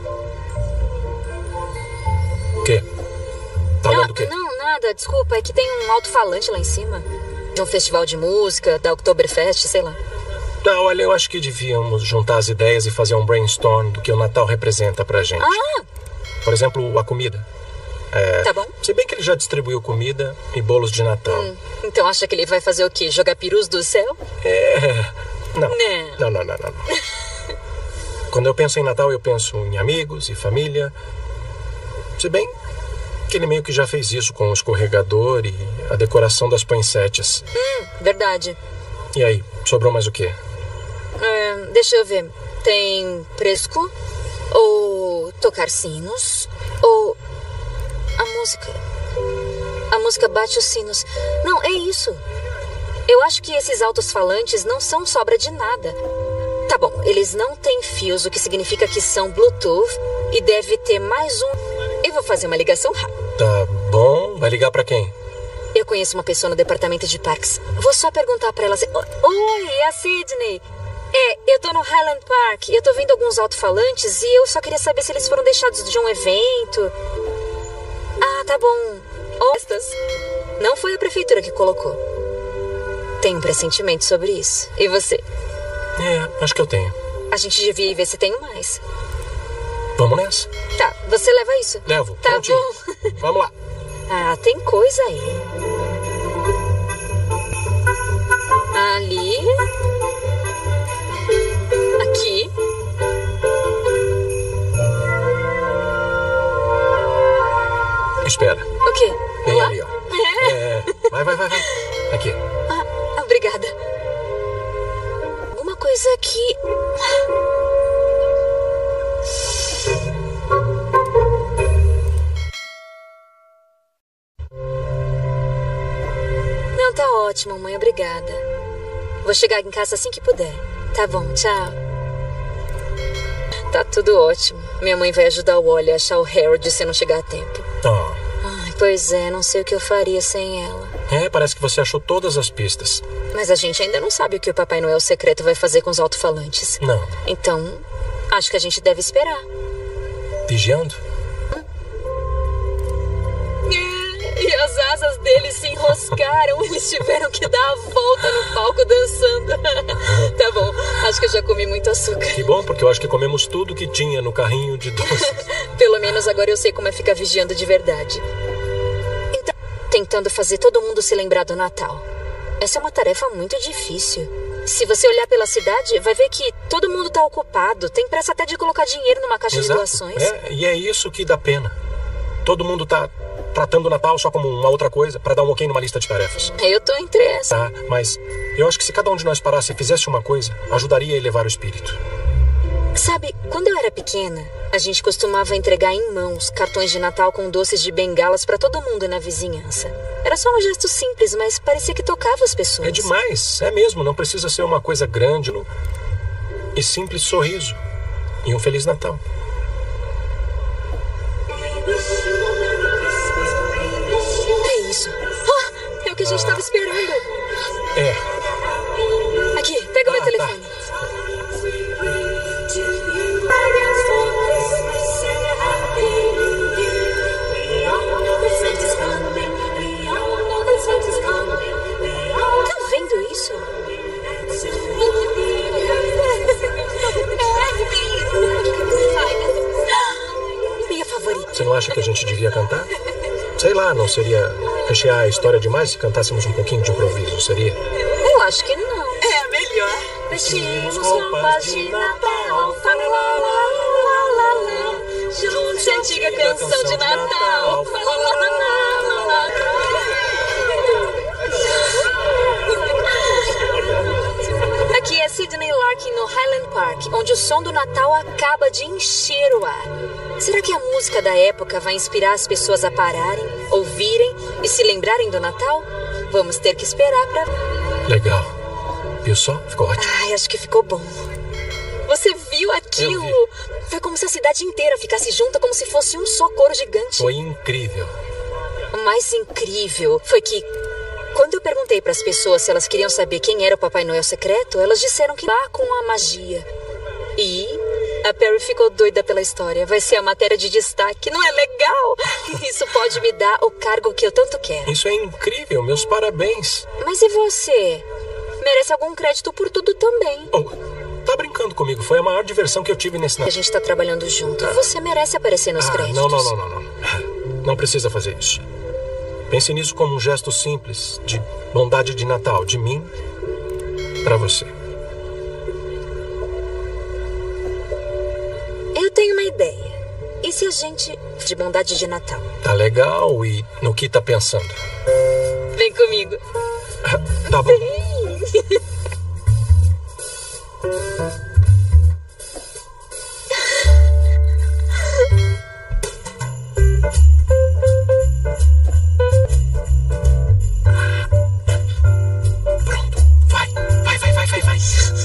O quê? Tá não, olhando o quê? Não, nada. Desculpa. É que tem um alto-falante lá em cima. De um festival de música, da Oktoberfest, sei lá. Não, olha, eu acho que devíamos juntar as ideias e fazer um brainstorm do que o Natal representa pra gente. Ah! Por exemplo, a comida. É, tá bom. Se bem que ele já distribuiu comida e bolos de Natal. Hum, então acha que ele vai fazer o quê? Jogar perus do céu? É... Não. Não, não, não, não. não. Quando eu penso em Natal, eu penso em amigos e família. Se bem que ele meio que já fez isso com o escorregador e a decoração das poinsettias. Hum, verdade. E aí, sobrou mais o quê? É, deixa eu ver. Tem fresco, ou tocar sinos, ou a música. A música bate os sinos. Não, é isso. Eu acho que esses altos-falantes não são sobra de nada. Tá bom, eles não têm fios, o que significa que são Bluetooth, e deve ter mais um. Eu vou fazer uma ligação rápida. Tá bom. Vai ligar pra quem? Eu conheço uma pessoa no departamento de parques. Vou só perguntar pra ela se... Oi, é a Sydney. É, eu tô no Highland Park. Eu tô vendo alguns alto-falantes e eu só queria saber se eles foram deixados de um evento. Ah, tá bom. Ostas. Não foi a prefeitura que colocou. Tenho um pressentimento sobre isso. E você? É, acho que eu tenho. A gente devia ir ver se tenho mais. Vamos nessa? Tá, você leva isso? Levo. Tá prontinho. bom. Vamos lá. Ah, tem coisa aí. Ali. Aqui. Espera. O quê? Bem Lá? ali, ó. É. é. Vai, vai, vai, vai. Aqui. Ah, obrigada. Alguma coisa aqui. Não, tá ótimo, mãe. Obrigada. Vou chegar em casa assim que puder. Tá bom, tchau. Tá tudo ótimo. Minha mãe vai ajudar o Wally a achar o Harold se não chegar a tempo. Oh. Ai, pois é, não sei o que eu faria sem ela. É, parece que você achou todas as pistas. Mas a gente ainda não sabe o que o Papai Noel secreto vai fazer com os alto-falantes. Não. Então, acho que a gente deve esperar. Vigiando? Hum? E as asas deles se enroscaram. Eles tiveram que dar a volta no palco dançando. Tá bom, acho que eu já comi muito açúcar. Que bom, porque eu acho que comemos tudo que tinha no carrinho de doces. Pelo menos agora eu sei como é ficar vigiando de verdade. Então, tentando fazer todo mundo se lembrar do Natal. Essa é uma tarefa muito difícil. Se você olhar pela cidade, vai ver que todo mundo tá ocupado. Tem pressa até de colocar dinheiro numa caixa Exato. de doações. É, e é isso que dá pena. Todo mundo tá tratando o Natal só como uma outra coisa, pra dar um ok numa lista de tarefas. Eu tô entre essa. Tá, mas eu acho que se cada um de nós parasse e fizesse uma coisa, ajudaria a elevar o espírito. Sabe, quando eu era pequena, a gente costumava entregar em mãos cartões de Natal com doces de bengalas pra todo mundo na vizinhança. Era só um gesto simples, mas parecia que tocava as pessoas. É demais, é mesmo. Não precisa ser uma coisa grande. No... E simples sorriso. E um Feliz Natal. É isso. Ah, é o que a gente estava esperando. É. Aqui, pega o ah, meu telefone. Tá. Tá vendo isso? Minha favorita. Você não acha que a gente devia cantar? Sei lá, não seria rechear a história demais se cantássemos um pouquinho de improviso, seria? Eu acho que não. É melhor. Vestimos roupas de Natal, lá, lá, lá, lá, lá, lá. Junte a antiga canção de Natal, lá, lá, lá, lá, lá. Aqui é Sydney Larkin no Highland Park, onde o som do Natal acaba de encher o ar. Será que a música da época vai inspirar as pessoas a pararem, ouvirem e se lembrarem do Natal? Vamos ter que esperar pra ver. Legal. Viu só? Ficou ótimo. Ai, acho que ficou bom. Você viu? viu aquilo? Foi como se a cidade inteira ficasse junta, como se fosse um só coro gigante. Foi incrível. O mais incrível foi que, quando eu perguntei para as pessoas se elas queriam saber quem era o Papai Noel secreto, elas disseram que lá com a magia. E a Perry ficou doida pela história. Vai ser a matéria de destaque. Não é legal? Isso pode me dar o cargo que eu tanto quero. Isso é incrível. Meus parabéns. Mas e você? Merece algum crédito por tudo também. Oh, tá brincando comigo. Foi a maior diversão que eu tive nesse... A gente tá trabalhando junto. Você merece aparecer nos ah, créditos. Não, não, não, não, não. Não precisa fazer isso. Pense nisso como um gesto simples de bondade de Natal, de mim pra você. Eu tenho uma ideia. E se a gente... de bondade de Natal? Tá legal. E no que tá pensando? Vem comigo. Tá bom. Pronto. Vai. Vai, vai, vai, vai, vai.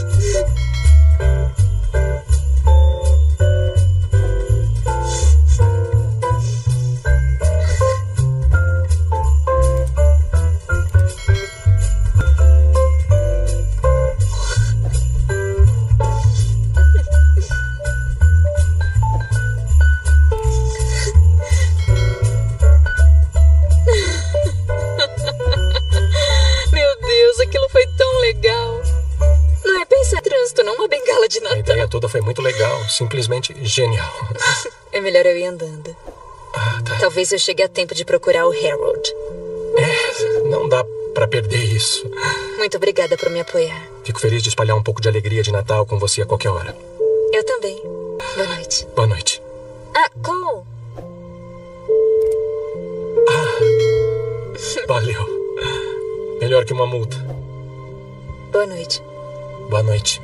A ideia toda foi muito legal, simplesmente genial. É melhor eu ir andando. Ah, tá. Talvez eu chegue a tempo de procurar o Harold. É, não dá pra perder isso. Muito obrigada por me apoiar. Fico feliz de espalhar um pouco de alegria de Natal com você a qualquer hora. Eu também. Boa noite. Boa noite. Ah, Cole. Ah, valeu. Melhor que uma multa. Boa noite. Boa noite.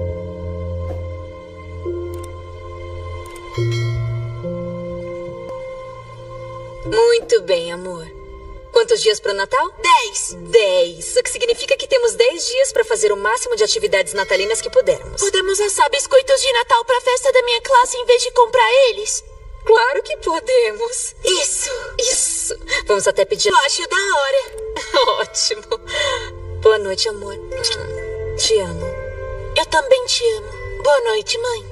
Muito bem, amor. Quantos dias para o Natal? Dez. Dez. O que significa que temos dez dias para fazer o máximo de atividades natalinas que pudermos. Podemos assar biscoitos de Natal para a festa da minha classe em vez de comprar eles? Claro que podemos. Isso. Isso. Vamos até pedir... Eu acho da hora. Ótimo. Boa noite, amor. Te amo. Eu também te amo. Boa noite, mãe.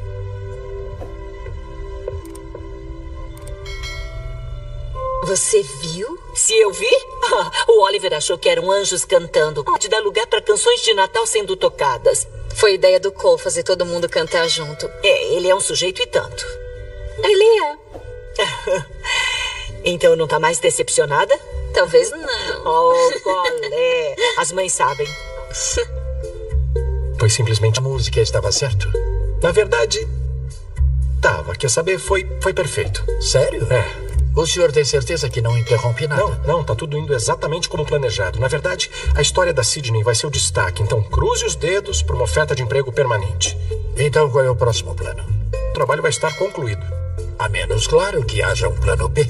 Você viu? Se eu vi? Ah, o Oliver achou que eram anjos cantando. Pode dar lugar para canções de Natal sendo tocadas. Foi ideia do Cole fazer todo mundo cantar junto. É, ele é um sujeito e tanto. Ele é. Então não tá mais decepcionada? Talvez não. Oh, colé. As mães sabem. Pois simplesmente a música estava certo. Na verdade, tava. Quer saber? Foi, foi perfeito. Sério? É. O senhor tem certeza que não interrompe nada? Não, não, tá tudo indo exatamente como planejado. Na verdade, a história da Sydney vai ser o destaque. Então, cruze os dedos para uma oferta de emprego permanente. Então, qual é o próximo plano? O trabalho vai estar concluído. A menos, claro, que haja um plano B.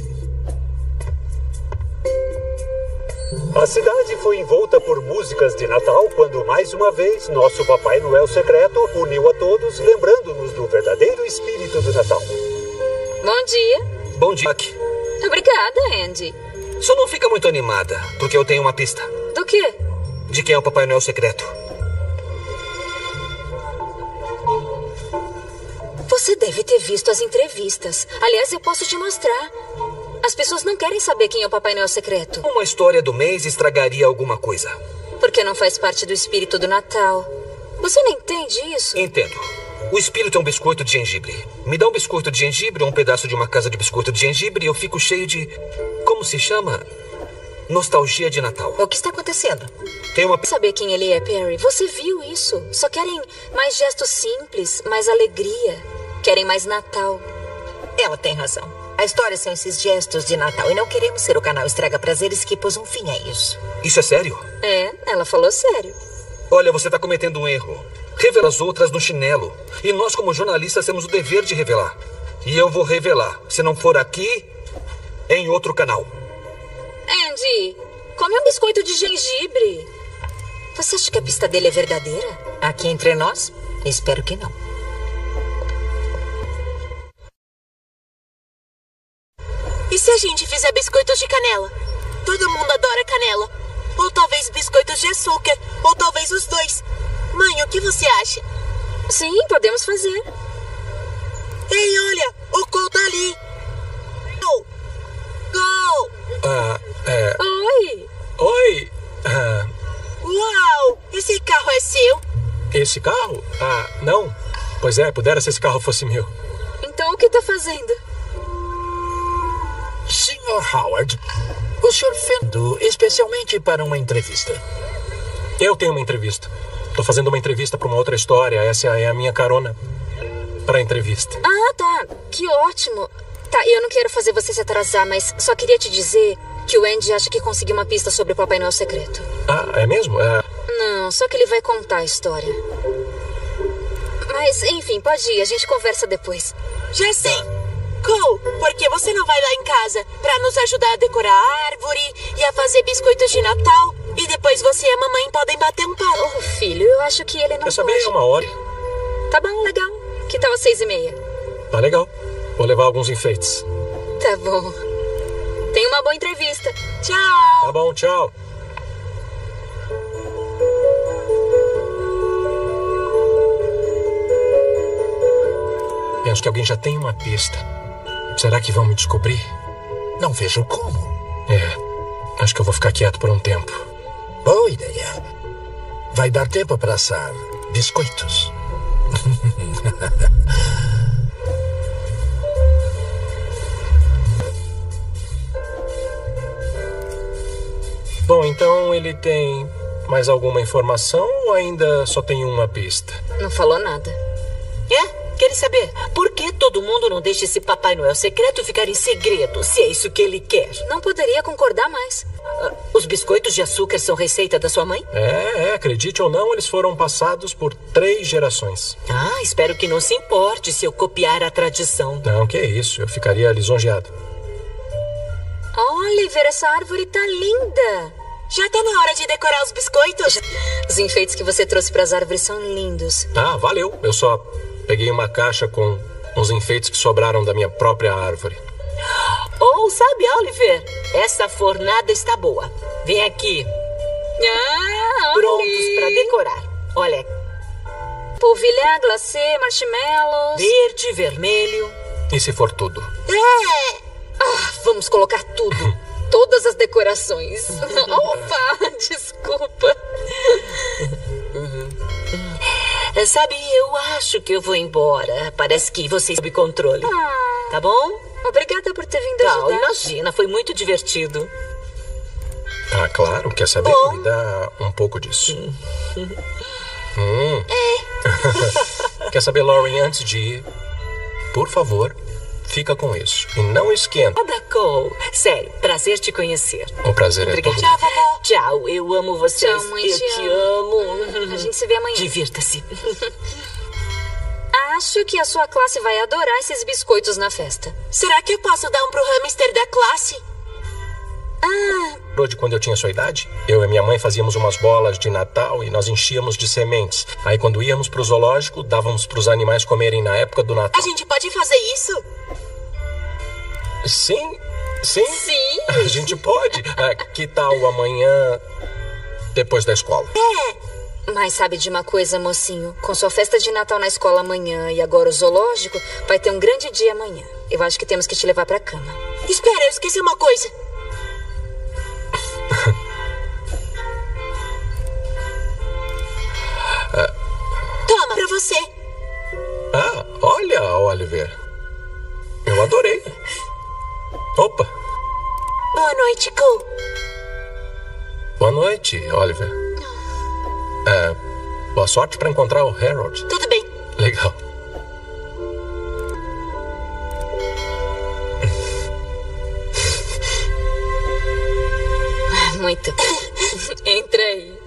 A cidade foi envolta por músicas de Natal quando, mais uma vez, nosso Papai Noel secreto uniu a todos, lembrando-nos do verdadeiro espírito do Natal. Bom dia. Bom dia, Jack. Obrigada, Andy. Só não fica muito animada, porque eu tenho uma pista. Do quê? De quem é o Papai Noel secreto. Você deve ter visto as entrevistas. Aliás, eu posso te mostrar. As pessoas não querem saber quem é o Papai Noel secreto. Uma história do mês estragaria alguma coisa. Porque não faz parte do espírito do Natal. Você não entende isso? Entendo. O espírito é um biscoito de gengibre. Me dá um biscoito de gengibre ou um pedaço de uma casa de biscoito de gengibre e eu fico cheio de... Como se chama? Nostalgia de Natal. O que está acontecendo? Tem uma... Saber quem ele é, Perry. Você viu isso. Só querem mais gestos simples, mais alegria. Querem mais Natal. Ela tem razão. A história são esses gestos de Natal e não queremos ser o canal Estraga Prazeres que pôs um fim a isso. Isso é sério? É, ela falou sério. Olha, você está cometendo um erro. Revela as outras no chinelo. E nós, como jornalistas, temos o dever de revelar. E eu vou revelar. Se não for aqui, em outro canal. Andy, come um biscoito de gengibre. Você acha que a pista dele é verdadeira? Aqui entre nós, espero que não. E se a gente fizer biscoitos de canela? Todo mundo adora canela. Ou talvez biscoitos de açúcar. Ou talvez os dois. Mãe, o que você acha? Sim, podemos fazer. Ei, olha, o Cole tá ali. Cole! Cole! Ah, é... Oi! Oi! Ah, Uau! Esse carro é seu? esse carro? Ah, não. Pois é, pudera se esse carro fosse meu. Então o que tá fazendo? senhor Howard, o senhor fendo especialmente para uma entrevista. Eu tenho uma entrevista. Tô fazendo uma entrevista para uma outra história. Essa é a minha carona para a entrevista. Ah, tá. Que ótimo. Tá, eu não quero fazer você se atrasar, mas só queria te dizer que o Andy acha que conseguiu uma pista sobre o Papai Noel secreto. Ah, é mesmo? É... Não, só que ele vai contar a história. Mas, enfim, pode ir. A gente conversa depois. Já sei. Cole, por que você não vai lá em casa pra nos ajudar a decorar a árvore e a fazer biscoitos de Natal? E depois você e a mamãe podem bater um papo. Oh, filho, eu acho que ele não Quer saber? pode. É uma hora. Tá bom, legal. Que tal às seis e meia? Tá legal. Vou levar alguns enfeites. Tá bom. Tenha uma boa entrevista. Tchau. Tá bom, tchau. Penso que alguém já tem uma pista. Será que vão me descobrir? Não vejo como. É, acho que eu vou ficar quieto por um tempo. Boa ideia. Vai dar tempo para assar biscoitos. Bom, então ele tem mais alguma informação ou ainda só tem uma pista? Não falou nada. É? Quer saber? Por que todo mundo não deixa esse Papai Noel secreto ficar em segredo, se é isso que ele quer? Não poderia concordar mais. Uh, os biscoitos de açúcar são receita da sua mãe? É, é, acredite ou não, eles foram passados por três gerações. Ah, espero que não se importe se eu copiar a tradição. Não, que isso, eu ficaria lisonjeado. Oliver, essa árvore tá linda. Já tá na hora de decorar os biscoitos? Os enfeites que você trouxe pras árvores são lindos. Ah, valeu. Eu só peguei uma caixa com uns enfeites que sobraram da minha própria árvore. Oh, sabe, Oliver, essa fornada está boa. Vem aqui. Ah, Prontos para decorar. Olha. Polvilhar, glacê, marshmallows. Verde, vermelho. E se for tudo? É. Ah, vamos colocar tudo. Todas as decorações. Opa, desculpa. Sabe, eu acho que eu vou embora. Parece que você sob controle. Ah, tá bom? Obrigada por ter vindo Não, ajudar. Imagina, foi muito divertido. Ah, claro. Quer saber? Bom. Me dá um pouco disso. hum. É. Quer saber, Lauren, antes de ir, por favor, fica com isso. E não esquenta. Nada, Cole. Sério, prazer te conhecer. O prazer Obrigada. é todo. Tchau, vovó. Tchau, eu amo vocês. Tchau, mãe, eu te te amo. A gente se vê amanhã. Divirta-se. Acho que a sua classe vai adorar esses biscoitos na festa. Será que eu posso dar um pro hamster da classe? Ah, De quando eu tinha sua idade, eu e minha mãe fazíamos umas bolas de Natal e nós enchíamos de sementes. Aí quando íamos pro zoológico, dávamos pros animais comerem na época do Natal. A gente pode fazer isso? Sim, sim. sim. A gente pode. Ah, que tal amanhã, depois da escola? É. Mas sabe de uma coisa, mocinho? Com sua festa de Natal na escola amanhã e agora o zoológico, vai ter um grande dia amanhã. Eu acho que temos que te levar pra cama. Espera, eu esqueci uma coisa. Toma, pra você. Ah, olha, Oliver. Eu adorei. Opa, Boa noite, Cole. boa noite, Oliver. É, boa sorte pra encontrar o Harold. Tudo bem. Legal. Muito. Entra aí.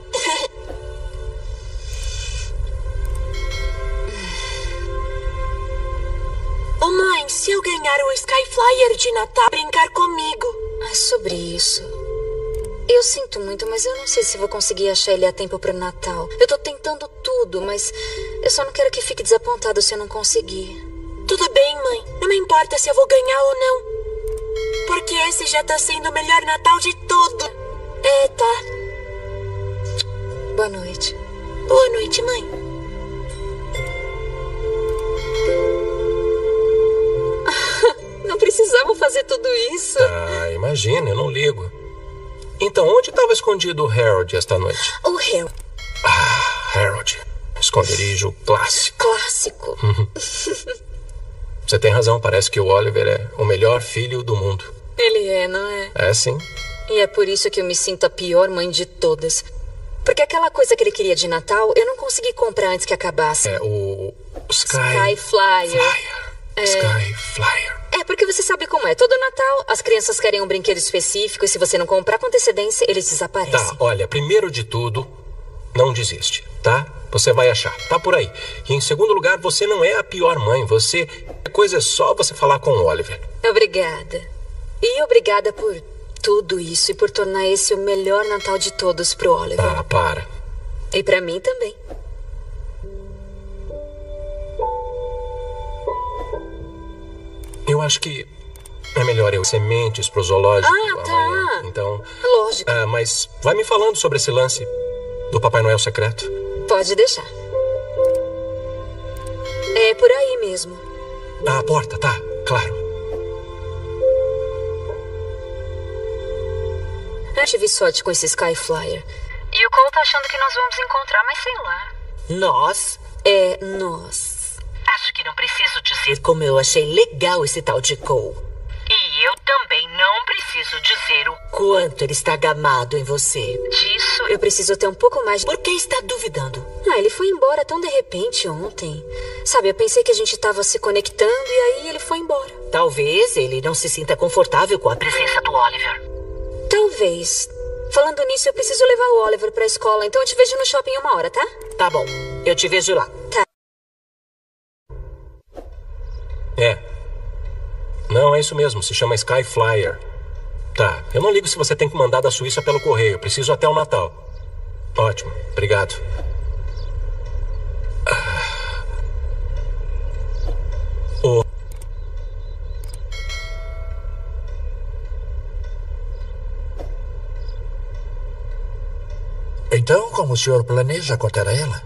Ô mãe, se eu ganhar o Sky Flyer de Natal, brincar comigo. Ah, sobre isso. Eu sinto muito, mas eu não sei se vou conseguir achar ele a tempo pro Natal. Eu tô tentando tudo, mas eu só não quero que fique desapontado se eu não conseguir. Tudo bem, mãe. Não me importa se eu vou ganhar ou não. Porque esse já tá sendo o melhor Natal de todo. É, tá. Boa noite. Boa noite, mãe. Não precisava fazer tudo isso. Ah, imagina, eu não ligo. Então, onde estava escondido o Harold esta noite? O Harold. Ah, Harold. Esconderijo clássico. Clássico. Uhum. Você tem razão, parece que o Oliver é o melhor filho do mundo. Ele é, não é? É, sim. E é por isso que eu me sinto a pior mãe de todas. Porque aquela coisa que ele queria de Natal, eu não consegui comprar antes que acabasse. É, o Sky... Sky Flyer. Flyer. É... Sky Flyer. É, porque você sabe como é. Todo Natal, as crianças querem um brinquedo específico e se você não comprar com antecedência, eles desaparecem. Tá, olha, primeiro de tudo, não desiste, tá? Você vai achar, tá por aí. E em segundo lugar, você não é a pior mãe, você... A coisa é só você falar com o Oliver. Obrigada. E obrigada por tudo isso e por tornar esse o melhor Natal de todos pro Oliver. Ah, para. E pra mim também. Eu acho que é melhor eu sementes pro zoológico Ah, tá. amanhã. Então... Lógico. Ah, mas vai me falando sobre esse lance do Papai Noel secreto. Pode deixar. É por aí mesmo. Ah, a porta, tá, claro. Eu tive sorte com esse Sky Flyer. E o Cole tá achando que nós vamos encontrar, mas sei lá. Nós? É, nós. Acho que não preciso dizer como eu achei legal esse tal de Cole. E eu também não preciso dizer o quanto ele está gamado em você. Disso eu preciso ter um pouco mais de... Por que está duvidando? Ah, ele foi embora tão de repente ontem. Sabe, eu pensei que a gente estava se conectando e aí ele foi embora. Talvez ele não se sinta confortável com a presença do Oliver. Talvez. Falando nisso, eu preciso levar o Oliver pra escola, então eu te vejo no shopping em uma hora, tá? Tá bom, eu te vejo lá. Tá. É. Não, é isso mesmo, se chama Sky Flyer. Tá, eu não ligo se você tem que mandar da Suíça pelo correio, eu preciso até o Natal. Ótimo, obrigado. Ah. O... Então, como o senhor planeja contar a ela?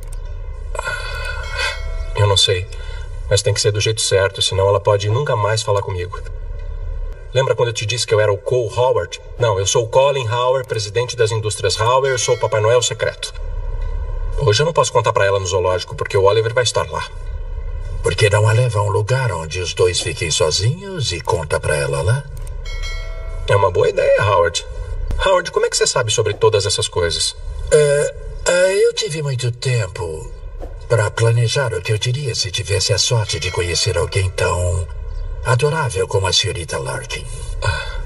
Eu não sei, mas tem que ser do jeito certo, senão ela pode nunca mais falar comigo. Lembra quando eu te disse que eu era o Cole Howard? Não, eu sou o Colin Howard, presidente das indústrias Howard, eu sou o Papai Noel secreto. Hoje eu não posso contar pra ela no zoológico, porque o Oliver vai estar lá. Por que não a leva a um lugar onde os dois fiquem sozinhos e conta pra ela lá? É uma boa ideia, Howard. Howard, como é que você sabe sobre todas essas coisas? É, é, eu tive muito tempo para planejar o que eu diria se tivesse a sorte de conhecer alguém tão adorável como a senhorita Larkin. Ah.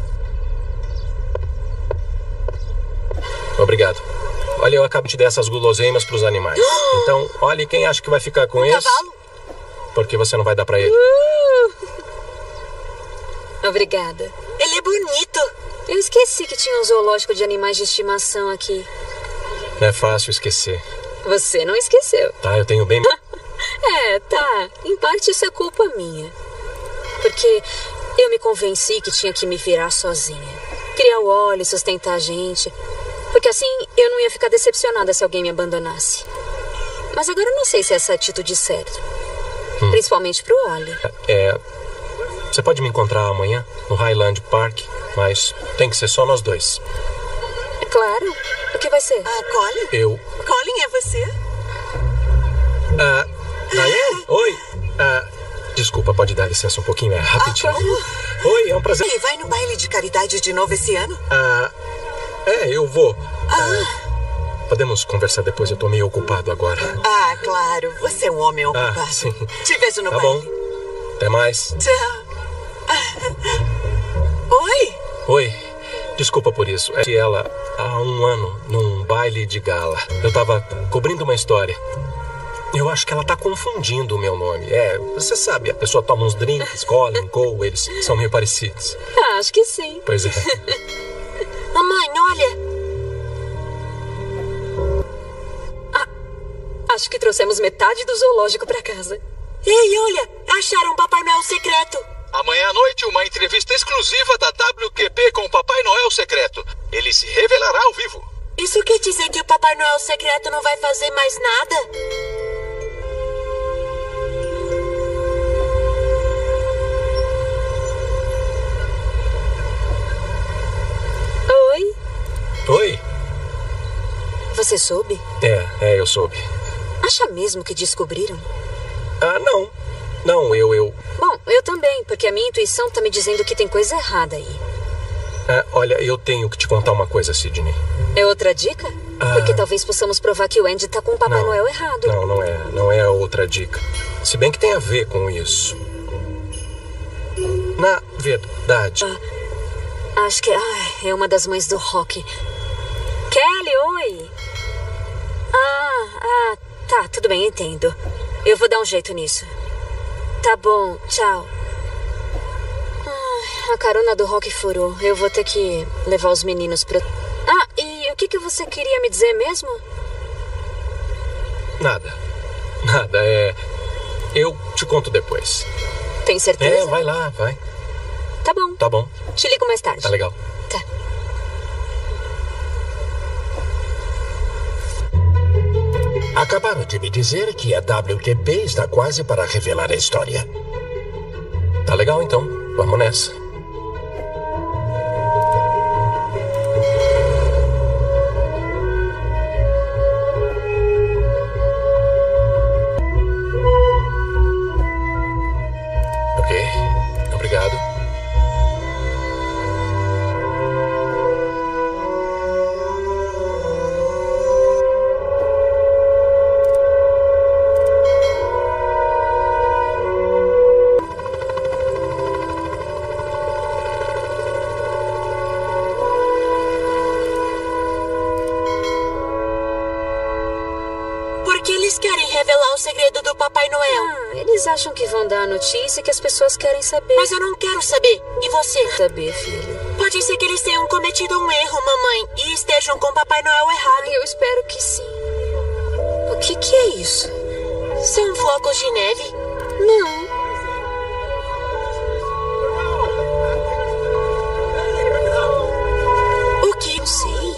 Obrigado. Olha, eu acabo de dar essas guloseimas para os animais. Então, olhe quem acha que vai ficar com um eles. Cavalo? Porque você não vai dar para ele. Uh! Obrigada. Ele é bonito. Eu esqueci que tinha um zoológico de animais de estimação aqui. Não é fácil esquecer. Você não esqueceu. Tá, eu tenho bem... É, tá. Em parte isso é culpa minha. Porque eu me convenci que tinha que me virar sozinha. Criar o Oli, sustentar a gente. Porque assim eu não ia ficar decepcionada se alguém me abandonasse. Mas agora eu não sei se é essa atitude certa. Hum. Principalmente pro Oli. É... Você pode me encontrar amanhã no Highland Park, mas tem que ser só nós dois. É claro. O que vai ser? Ah, Colin? Eu... Colin, é você? Ah, Diane? Oi. Ah, desculpa, pode dar licença um pouquinho? É rapidinho. Ah, claro. Oi, é um prazer. E vai no baile de caridade de novo esse ano? Ah, é, eu vou. Ah. ah podemos conversar depois, eu tô meio ocupado agora. Ah, claro. Você é um homem ocupado. Ah, sim. Te vejo no tá baile. Tá bom. Até mais. Tchau. Oi? Oi. Desculpa por isso. É que ela, há um ano, num baile de gala, eu tava cobrindo uma história. Eu acho que ela tá confundindo o meu nome. É, você sabe, a pessoa toma uns drinks, Colin, Cole, eles são meio parecidos. Ah, acho que sim. Pois é. Mamãe, olha. Ah, acho que trouxemos metade do zoológico pra casa. Ei, olha, acharam o Papai Noel secreto. Amanhã à noite, uma entrevista exclusiva da W Q P com o Papai Noel Secreto. Ele se revelará ao vivo. Isso quer dizer que o Papai Noel Secreto não vai fazer mais nada? Oi? Oi? Você soube? É, é, eu soube. Acha mesmo que descobriram? Ah, não. Não, eu, eu... Bom, eu também, porque a minha intuição tá me dizendo que tem coisa errada aí. Ah, olha, eu tenho que te contar uma coisa, Sidney. É outra dica? Ah. Porque talvez possamos provar que o Andy tá com o Papai Não. Noel errado. Não, não é. Não é outra dica. Se bem que tem a ver com isso. Na verdade... Ah, acho que ah, é uma das mães do Rock. Kelly, oi! Ah, ah, tá, tudo bem, entendo. Eu vou dar um jeito nisso. Tá bom, tchau. Ah, a carona do Rock furou. Eu vou ter que levar os meninos pra... Ah, e o que, que você queria me dizer mesmo? Nada. Nada, é... Eu te conto depois. Tem certeza? É, vai lá, vai. Tá bom. Tá bom. Te ligo mais tarde. Tá legal. Tá. Acabaram de me dizer que a W Q P está quase para revelar a história. Tá legal, então. Vamos nessa. Ok. Obrigado. Revelar o segredo do Papai Noel. Ah, eles acham que vão dar a notícia que as pessoas querem saber. Mas eu não quero saber. E você? Saber, filha. Pode ser que eles tenham cometido um erro, mamãe, e estejam com o Papai Noel errado. Eu espero que sim. O que que é isso? São flocos de neve? Não. O que? Não sei.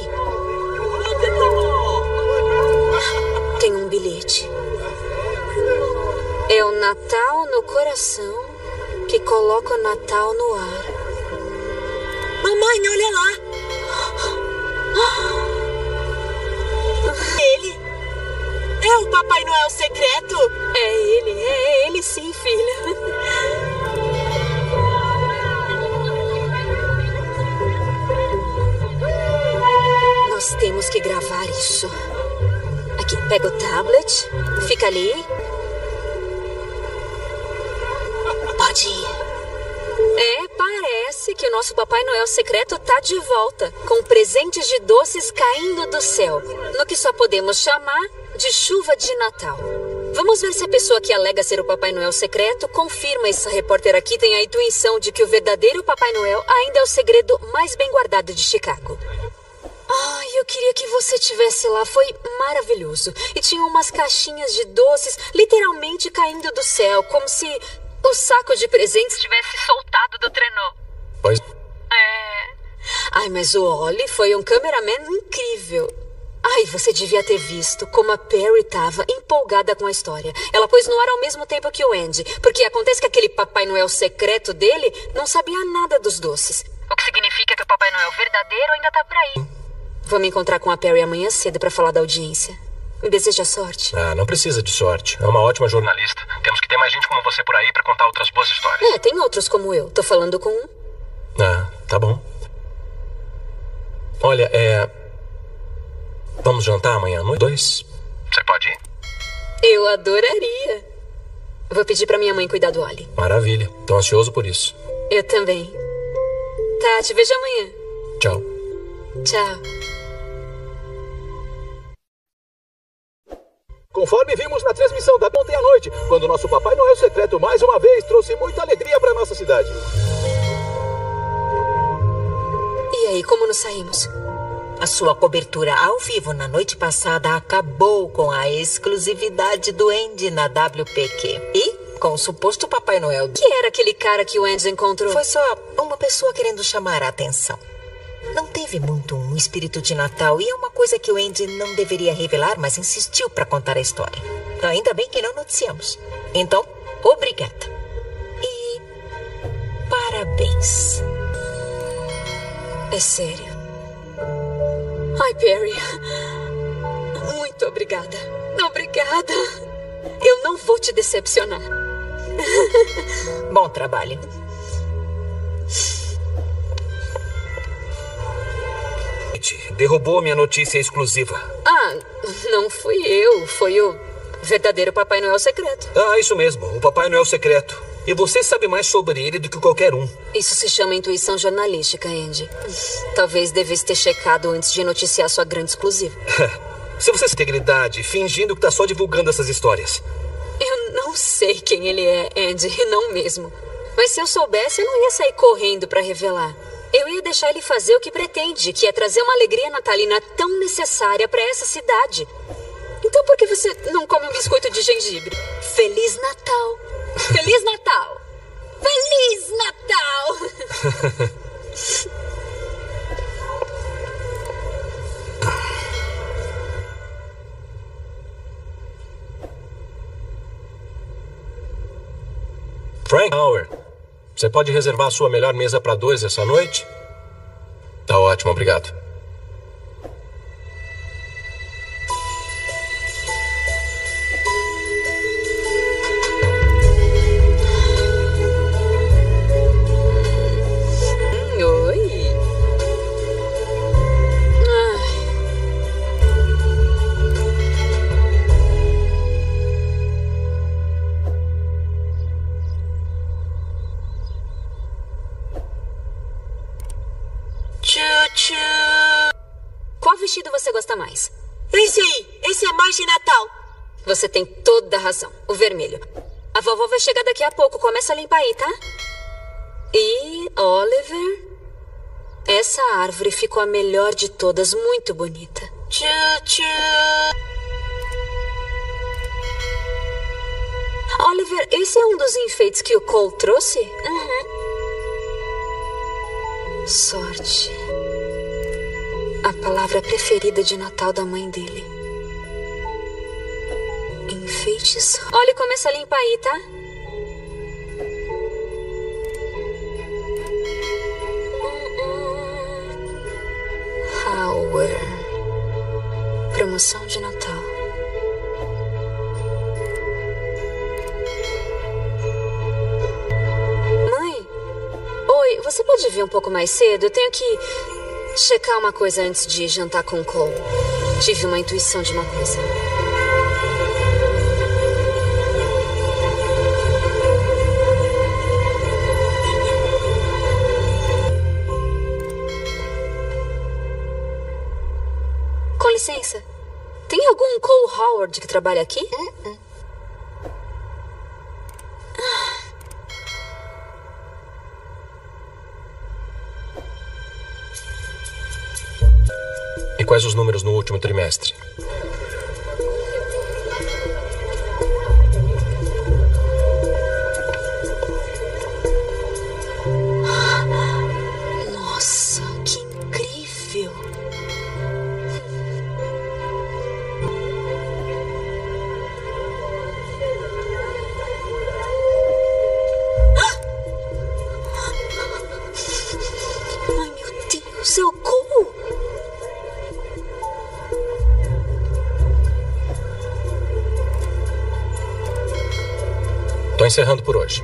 Tem um bilhete. É o Natal no coração que coloca o Natal no ar. Mamãe, olha lá. Ele é o Papai Noel secreto? É ele, é ele sim, filha. Nós temos que gravar isso. Aqui, pega o tablet, fica ali. Pode ir. É, parece que o nosso Papai Noel secreto tá de volta, com presentes de doces caindo do céu, no que só podemos chamar de chuva de Natal. Vamos ver se a pessoa que alega ser o Papai Noel secreto confirma. Essa repórter aqui tem a intuição de que o verdadeiro Papai Noel ainda é o segredo mais bem guardado de Chicago. Ai, eu queria que você estivesse lá. Foi maravilhoso. E tinha umas caixinhas de doces literalmente caindo do céu, como se o saco de presentes tivesse soltado do trenó. Pois... É... Ai, mas o Oli foi um cameraman incrível. Ai, você devia ter visto como a Perry estava empolgada com a história. Ela pôs no ar ao mesmo tempo que o Andy, porque acontece que aquele Papai Noel secreto dele não sabia nada dos doces. O que significa que o Papai Noel verdadeiro ainda tá por aí. Vou me encontrar com a Perry amanhã cedo pra falar da audiência. Me deseja sorte. Ah, não precisa de sorte. É uma ótima jornalista. Temos que ter mais gente como você por aí pra contar outras boas histórias. É, tem outros como eu. Tô falando com um. Ah, tá bom. Olha, é... Vamos jantar amanhã à noite? Dois? Você pode ir? Eu adoraria. Vou pedir pra minha mãe cuidar do Oli. Maravilha. Tô ansioso por isso. Eu também. Tá, te vejo amanhã. Tchau. Tchau. Conforme vimos na transmissão da ontem à noite, quando o nosso Papai Noel secreto mais uma vez trouxe muita alegria para nossa cidade. E aí, como nos saímos? A sua cobertura ao vivo na noite passada acabou com a exclusividade do Andy na W P Q. E com o suposto Papai Noel. Que era aquele cara que o Andy encontrou? Foi só uma pessoa querendo chamar a atenção. Não teve muito um espírito de Natal e é uma coisa que o Andy não deveria revelar, mas insistiu para contar a história. Ainda bem que não noticiamos. Então, obrigada. E parabéns. É sério. Ai, Perry. Muito obrigada. Obrigada. Eu não vou te decepcionar. Bom trabalho. Derrubou minha notícia exclusiva. Ah, não fui eu. Foi o verdadeiro Papai Noel secreto. Ah, isso mesmo. O Papai Noel secreto. E você sabe mais sobre ele do que qualquer um. Isso se chama intuição jornalística, Andy. Talvez devesse ter checado antes de noticiar sua grande exclusiva. Se você tem integridade, fingindo que tá só divulgando essas histórias. Eu não sei quem ele é, Andy. Não mesmo. Mas se eu soubesse, eu não ia sair correndo pra revelar. Eu ia deixar ele fazer o que pretende, que é trazer uma alegria natalina tão necessária pra essa cidade. Então por que você não come um biscoito de gengibre? Feliz Natal! Feliz Natal! Feliz Natal! Frank Howard, você pode reservar a sua melhor mesa para dois essa noite? Tá ótimo, obrigado. Qual vestido você gosta mais? Esse aí. Esse é mais de Natal. Você tem toda a razão. O vermelho. A vovó vai chegar daqui a pouco. Começa a limpar aí, tá? E, Oliver, essa árvore ficou a melhor de todas. Muito bonita. Tchu, tchu. Oliver, esse é um dos enfeites que o Cole trouxe? Uhum. Sorte. A palavra preferida de Natal da mãe dele. Enfeites. Olha, começa a limpar aí, tá? Howard. Promoção de Natal. Mãe? Oi, você pode vir um pouco mais cedo? Eu tenho que checar uma coisa antes de jantar com o Cole. Tive uma intuição de uma coisa. Com licença. Tem algum Cole Howard que trabalha aqui? Uh-uh. E quais os números no último trimestre? Nossa, que incrível! Ai, meu Deus, é o Cole! Tô encerrando por hoje.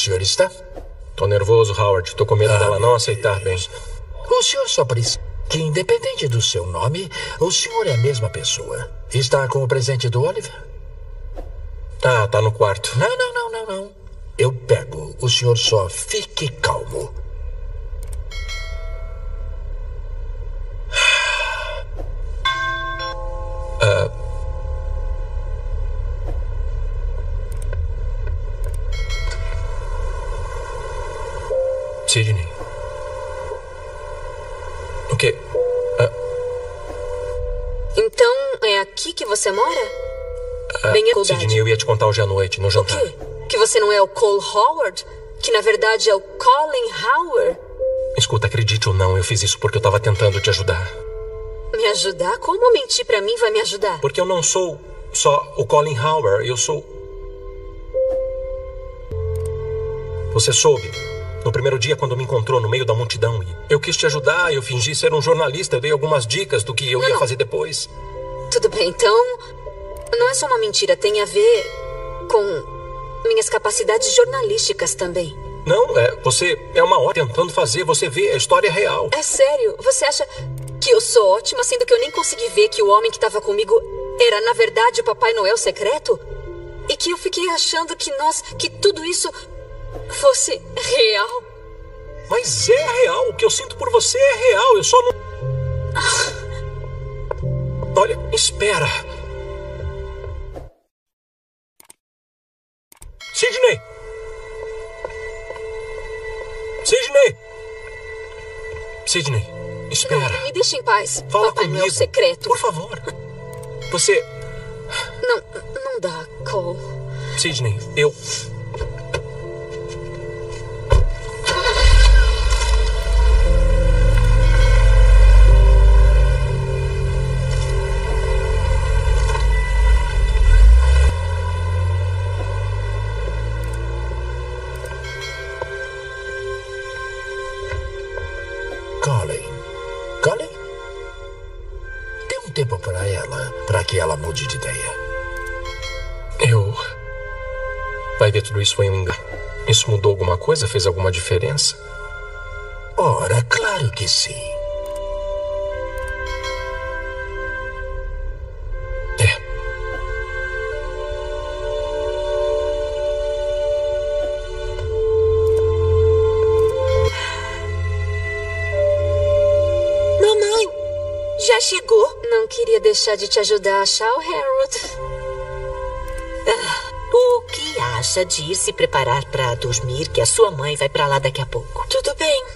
senhor está? Tô nervoso, Howard. Tô com medo Ah, dela não meu aceitar bem. Deus. O senhor só precisa que, independente do seu nome, o senhor é a mesma pessoa. Está com o presente do Oliver? Ah, tá no quarto. Não, não, não, não, não. Eu pego. O senhor só fique calmo. Ah... Sidney. O quê? Ah... Então, é aqui que você mora? Ah, Bem a Sidney, eu ia te contar hoje à noite, no jantar. O quê? Que você não é o Cole Howard? Que na verdade é o Colin Howard? Escuta, acredite ou não, eu fiz isso porque eu tava tentando te ajudar. Me ajudar? Como mentir pra mim vai me ajudar? Porque eu não sou só o Colin Howard, eu sou... Você soube, no primeiro dia quando me encontrou no meio da multidão, e eu quis te ajudar, eu fingi ser um jornalista, eu dei algumas dicas do que eu não, ia não. fazer depois. Tudo bem, então... Não é só uma mentira, tem a ver com minhas capacidades jornalísticas também. Não, é, você é uma hora tentando fazer, você vê a história real. É sério? Você acha que eu sou ótima, sendo que eu nem consegui ver que o homem que estava comigo era, na verdade, o Papai Noel secreto? E que eu fiquei achando que nós, que tudo isso fosse real? Mas é real, o que eu sinto por você é real, eu só não... Olha, espera. Sidney! Sidney! Sidney, espera. Não, me deixa em paz. Fala Papai comigo. Noel secreto. Por favor. Você... Não, não dá, Cole. Sidney, eu... Colin. Colin? Dê um tempo para ela, para que ela mude de ideia. Eu... Vai ver, tudo isso foi um engano. Isso mudou alguma coisa? Fez alguma diferença? Ora, claro que sim. É. Mamãe, já chegou? Não queria deixar de te ajudar a achar o Harold. Ah, o que acha de ir se preparar para dormir, que a sua mãe vai para lá daqui a pouco? Tudo bem.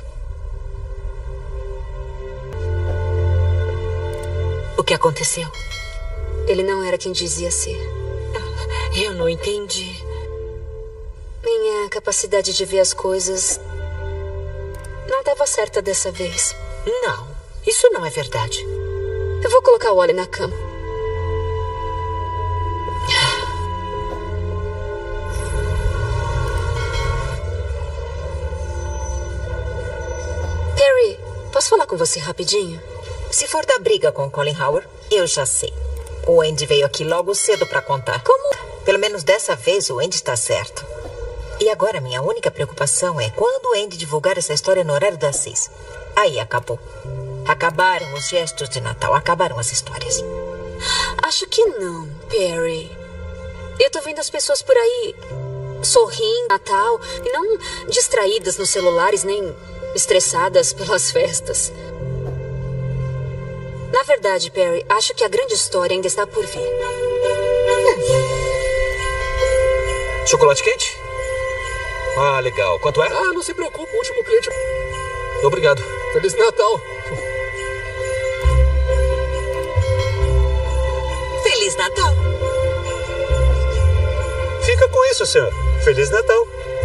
O que aconteceu? Ele não era quem dizia ser. Eu não entendi. Minha capacidade de ver as coisas não estava certa dessa vez. Não, isso não é verdade. Eu vou colocar o Wally na cama. Perry, posso falar com você rapidinho? Se for da briga com o Colin Howard, eu já sei. O Andy veio aqui logo cedo para contar. Como? Pelo menos dessa vez o Andy está certo. E agora minha única preocupação é quando o Andy divulgar essa história no horário das seis. Aí acabou. Acabaram os gestos de Natal, acabaram as histórias. Acho que não, Perry. Eu tô vendo as pessoas por aí sorrindo, Natal, e não distraídas nos celulares, nem estressadas pelas festas. Na verdade, Perry, acho que a grande história ainda está por vir. Chocolate quente? Ah, legal. Quanto é? Ah, não se preocupe, o último cliente... Obrigado. Feliz Natal. Feliz Natal. Fica com isso, senhor. Feliz Natal.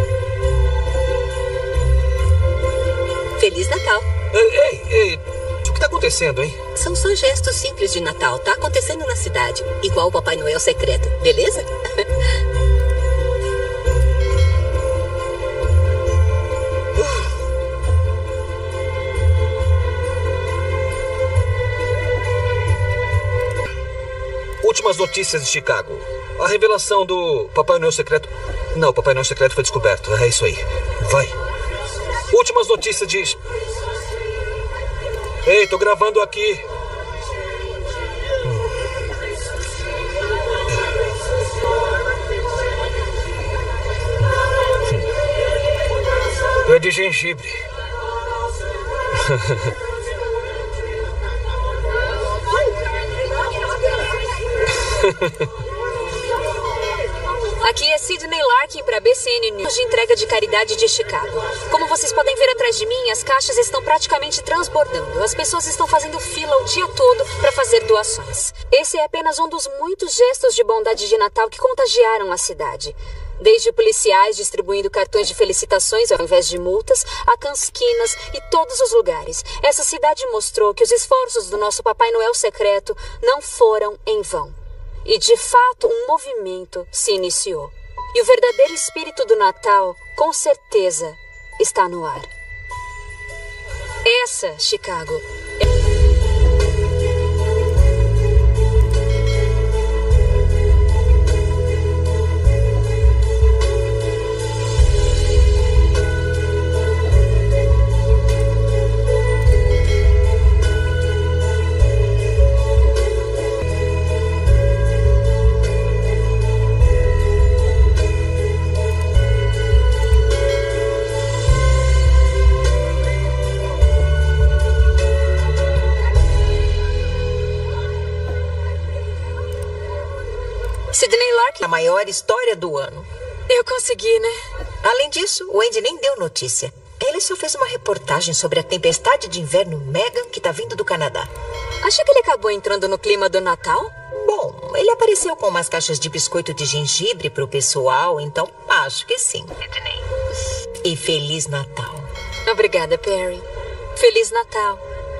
Feliz Natal. Ei, ei, ei. O que tá acontecendo, hein? São só gestos simples de Natal. Tá acontecendo na cidade. Igual o Papai Noel secreto. Beleza? Últimas notícias de Chicago. A revelação do Papai Noel secreto Não, o Papai Noel secreto foi descoberto. É isso aí. Vai. Últimas notícias de... Ei, tô gravando aqui. É de gengibre. Aqui é Sidney Larkin para B C N News de entrega de caridade de Chicago. Como vocês podem ver atrás de mim, as caixas estão praticamente transbordando. As pessoas estão fazendo fila o dia todo para fazer doações. Esse é apenas um dos muitos gestos de bondade de Natal que contagiaram a cidade. Desde policiais distribuindo cartões de felicitações ao invés de multas, a cansquinas e todos os lugares. Essa cidade mostrou que os esforços do nosso Papai Noel secreto não foram em vão. E, de fato, um movimento se iniciou. E o verdadeiro espírito do Natal, com certeza, está no ar. Essa, Chicago, é... Sidney Larkin, a maior história do ano. Eu consegui, né? Além disso, o Andy nem deu notícia. Ele só fez uma reportagem sobre a tempestade de inverno Megan que tá vindo do Canadá. Acha que ele acabou entrando no clima do Natal? Bom, ele apareceu com umas caixas de biscoito de gengibre pro pessoal, então acho que sim. Sidney. E Feliz Natal. Obrigada, Perry. Feliz Natal.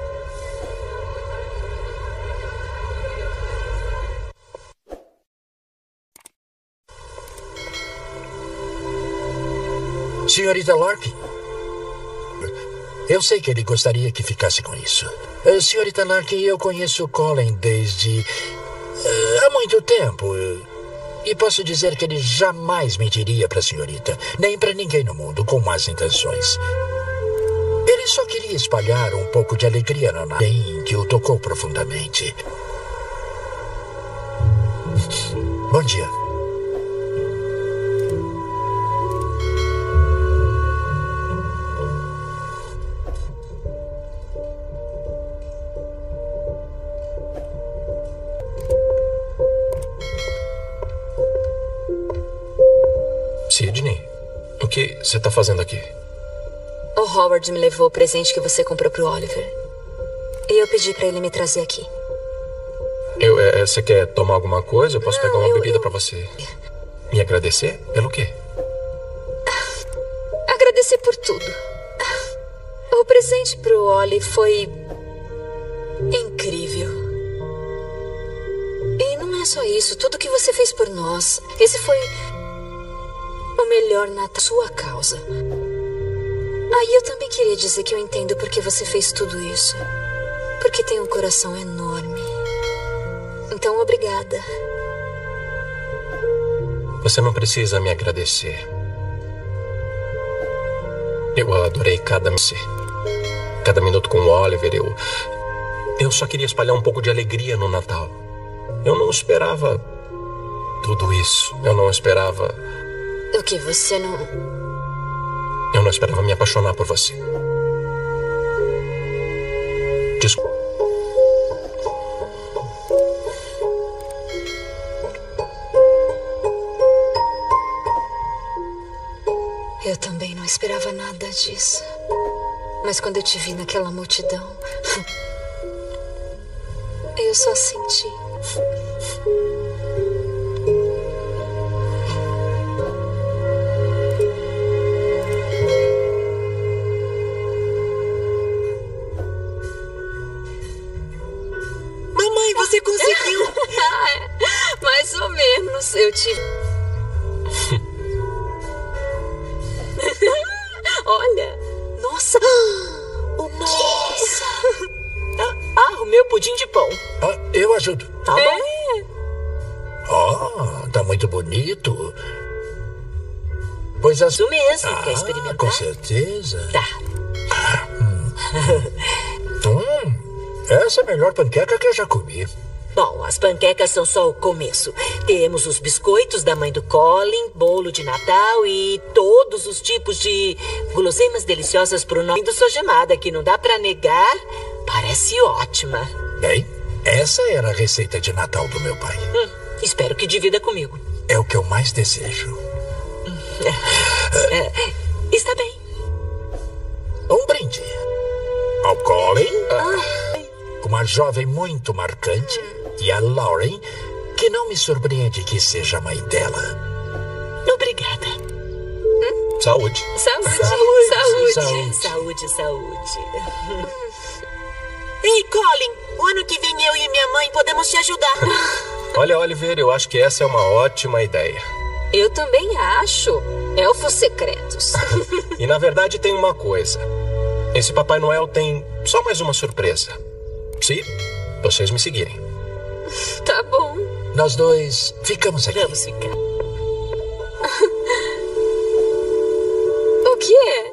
Senhorita Larkin, eu sei que ele gostaria que ficasse com isso. Uh, senhorita Larkin, eu conheço Colin desde uh, há muito tempo. Uh, e posso dizer que ele jamais mentiria para a senhorita, nem para ninguém no mundo, com más intenções. Ele só queria espalhar um pouco de alegria no Natal, que o tocou profundamente. Bom dia. Sidney, o que você está fazendo aqui? O Howard me levou o presente que você comprou pro Oliver. E eu pedi pra ele me trazer aqui. Eu, é, você quer tomar alguma coisa? Eu posso Não, pegar uma eu, bebida eu... pra você. Me agradecer? Pelo quê? Agradecer por tudo. O presente pro Oli foi... incrível. E não é só isso. Tudo que você fez por nós. Esse foi... o melhor Natal, sua causa. Ah, e eu também queria dizer que eu entendo porque você fez tudo isso. Porque tem um coração enorme. Então, obrigada. Você não precisa me agradecer. Eu adorei cada minuto. Cada minuto com o Oliver. Eu, eu só queria espalhar um pouco de alegria no Natal. Eu não esperava tudo isso. Eu não esperava... O que você não... Eu não esperava me apaixonar por você. Desculpa. Eu também não esperava nada disso. Mas quando eu te vi naquela multidão, eu só senti. Mamãe, você conseguiu! Mais ou menos, eu tive... Olha, nossa, o nossa! Ah, ah, o meu pudim de pão. Ah, eu ajudo. Tá bom. É. Ah, tá muito bonito. Pois as... Isso mesmo, ah, quer experimentar? Com certeza. Tá. Ah, hum. hum, essa é a melhor panqueca que eu já comi. Bom, as panquecas são só o começo. Temos os biscoitos da mãe do Colin, bolo de Natal e todos os tipos de guloseimas deliciosas pro nome do Sogemada, que não dá pra negar. Parece ótima. Bem, essa era a receita de Natal do meu pai. Hum, espero que divida comigo. É o que eu mais desejo. É, está bem. Um brinde. Ao Colin, ah. uma jovem muito marcante, e a Lauren, que não me surpreende que seja a mãe dela. Obrigada. Hum? Saúde. Saúde. Saúde. Saúde. Saúde. Saúde, saúde. Ei, Colin, o ano que vem eu e minha mãe podemos te ajudar. Olha, Oliver, eu acho que essa é uma ótima ideia. Eu também acho. Elfos secretos. E na verdade tem uma coisa. Esse Papai Noel tem só mais uma surpresa. Se vocês me seguirem. Tá bom. Nós dois ficamos aqui. Vamos ficar. O quê?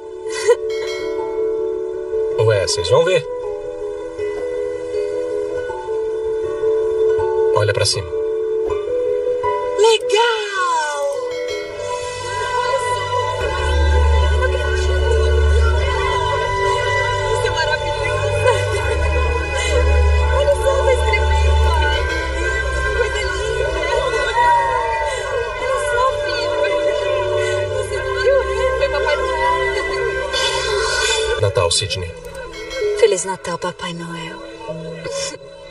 Ué, vocês vão ver. Olha pra cima. Legal! Isso é maravilhoso! Olha só, tá escrevendo! Que coisa linda! Olha só, filho! Você viu? Foi Papai Noel! Natal, Sidney. Feliz Natal, Papai Noel.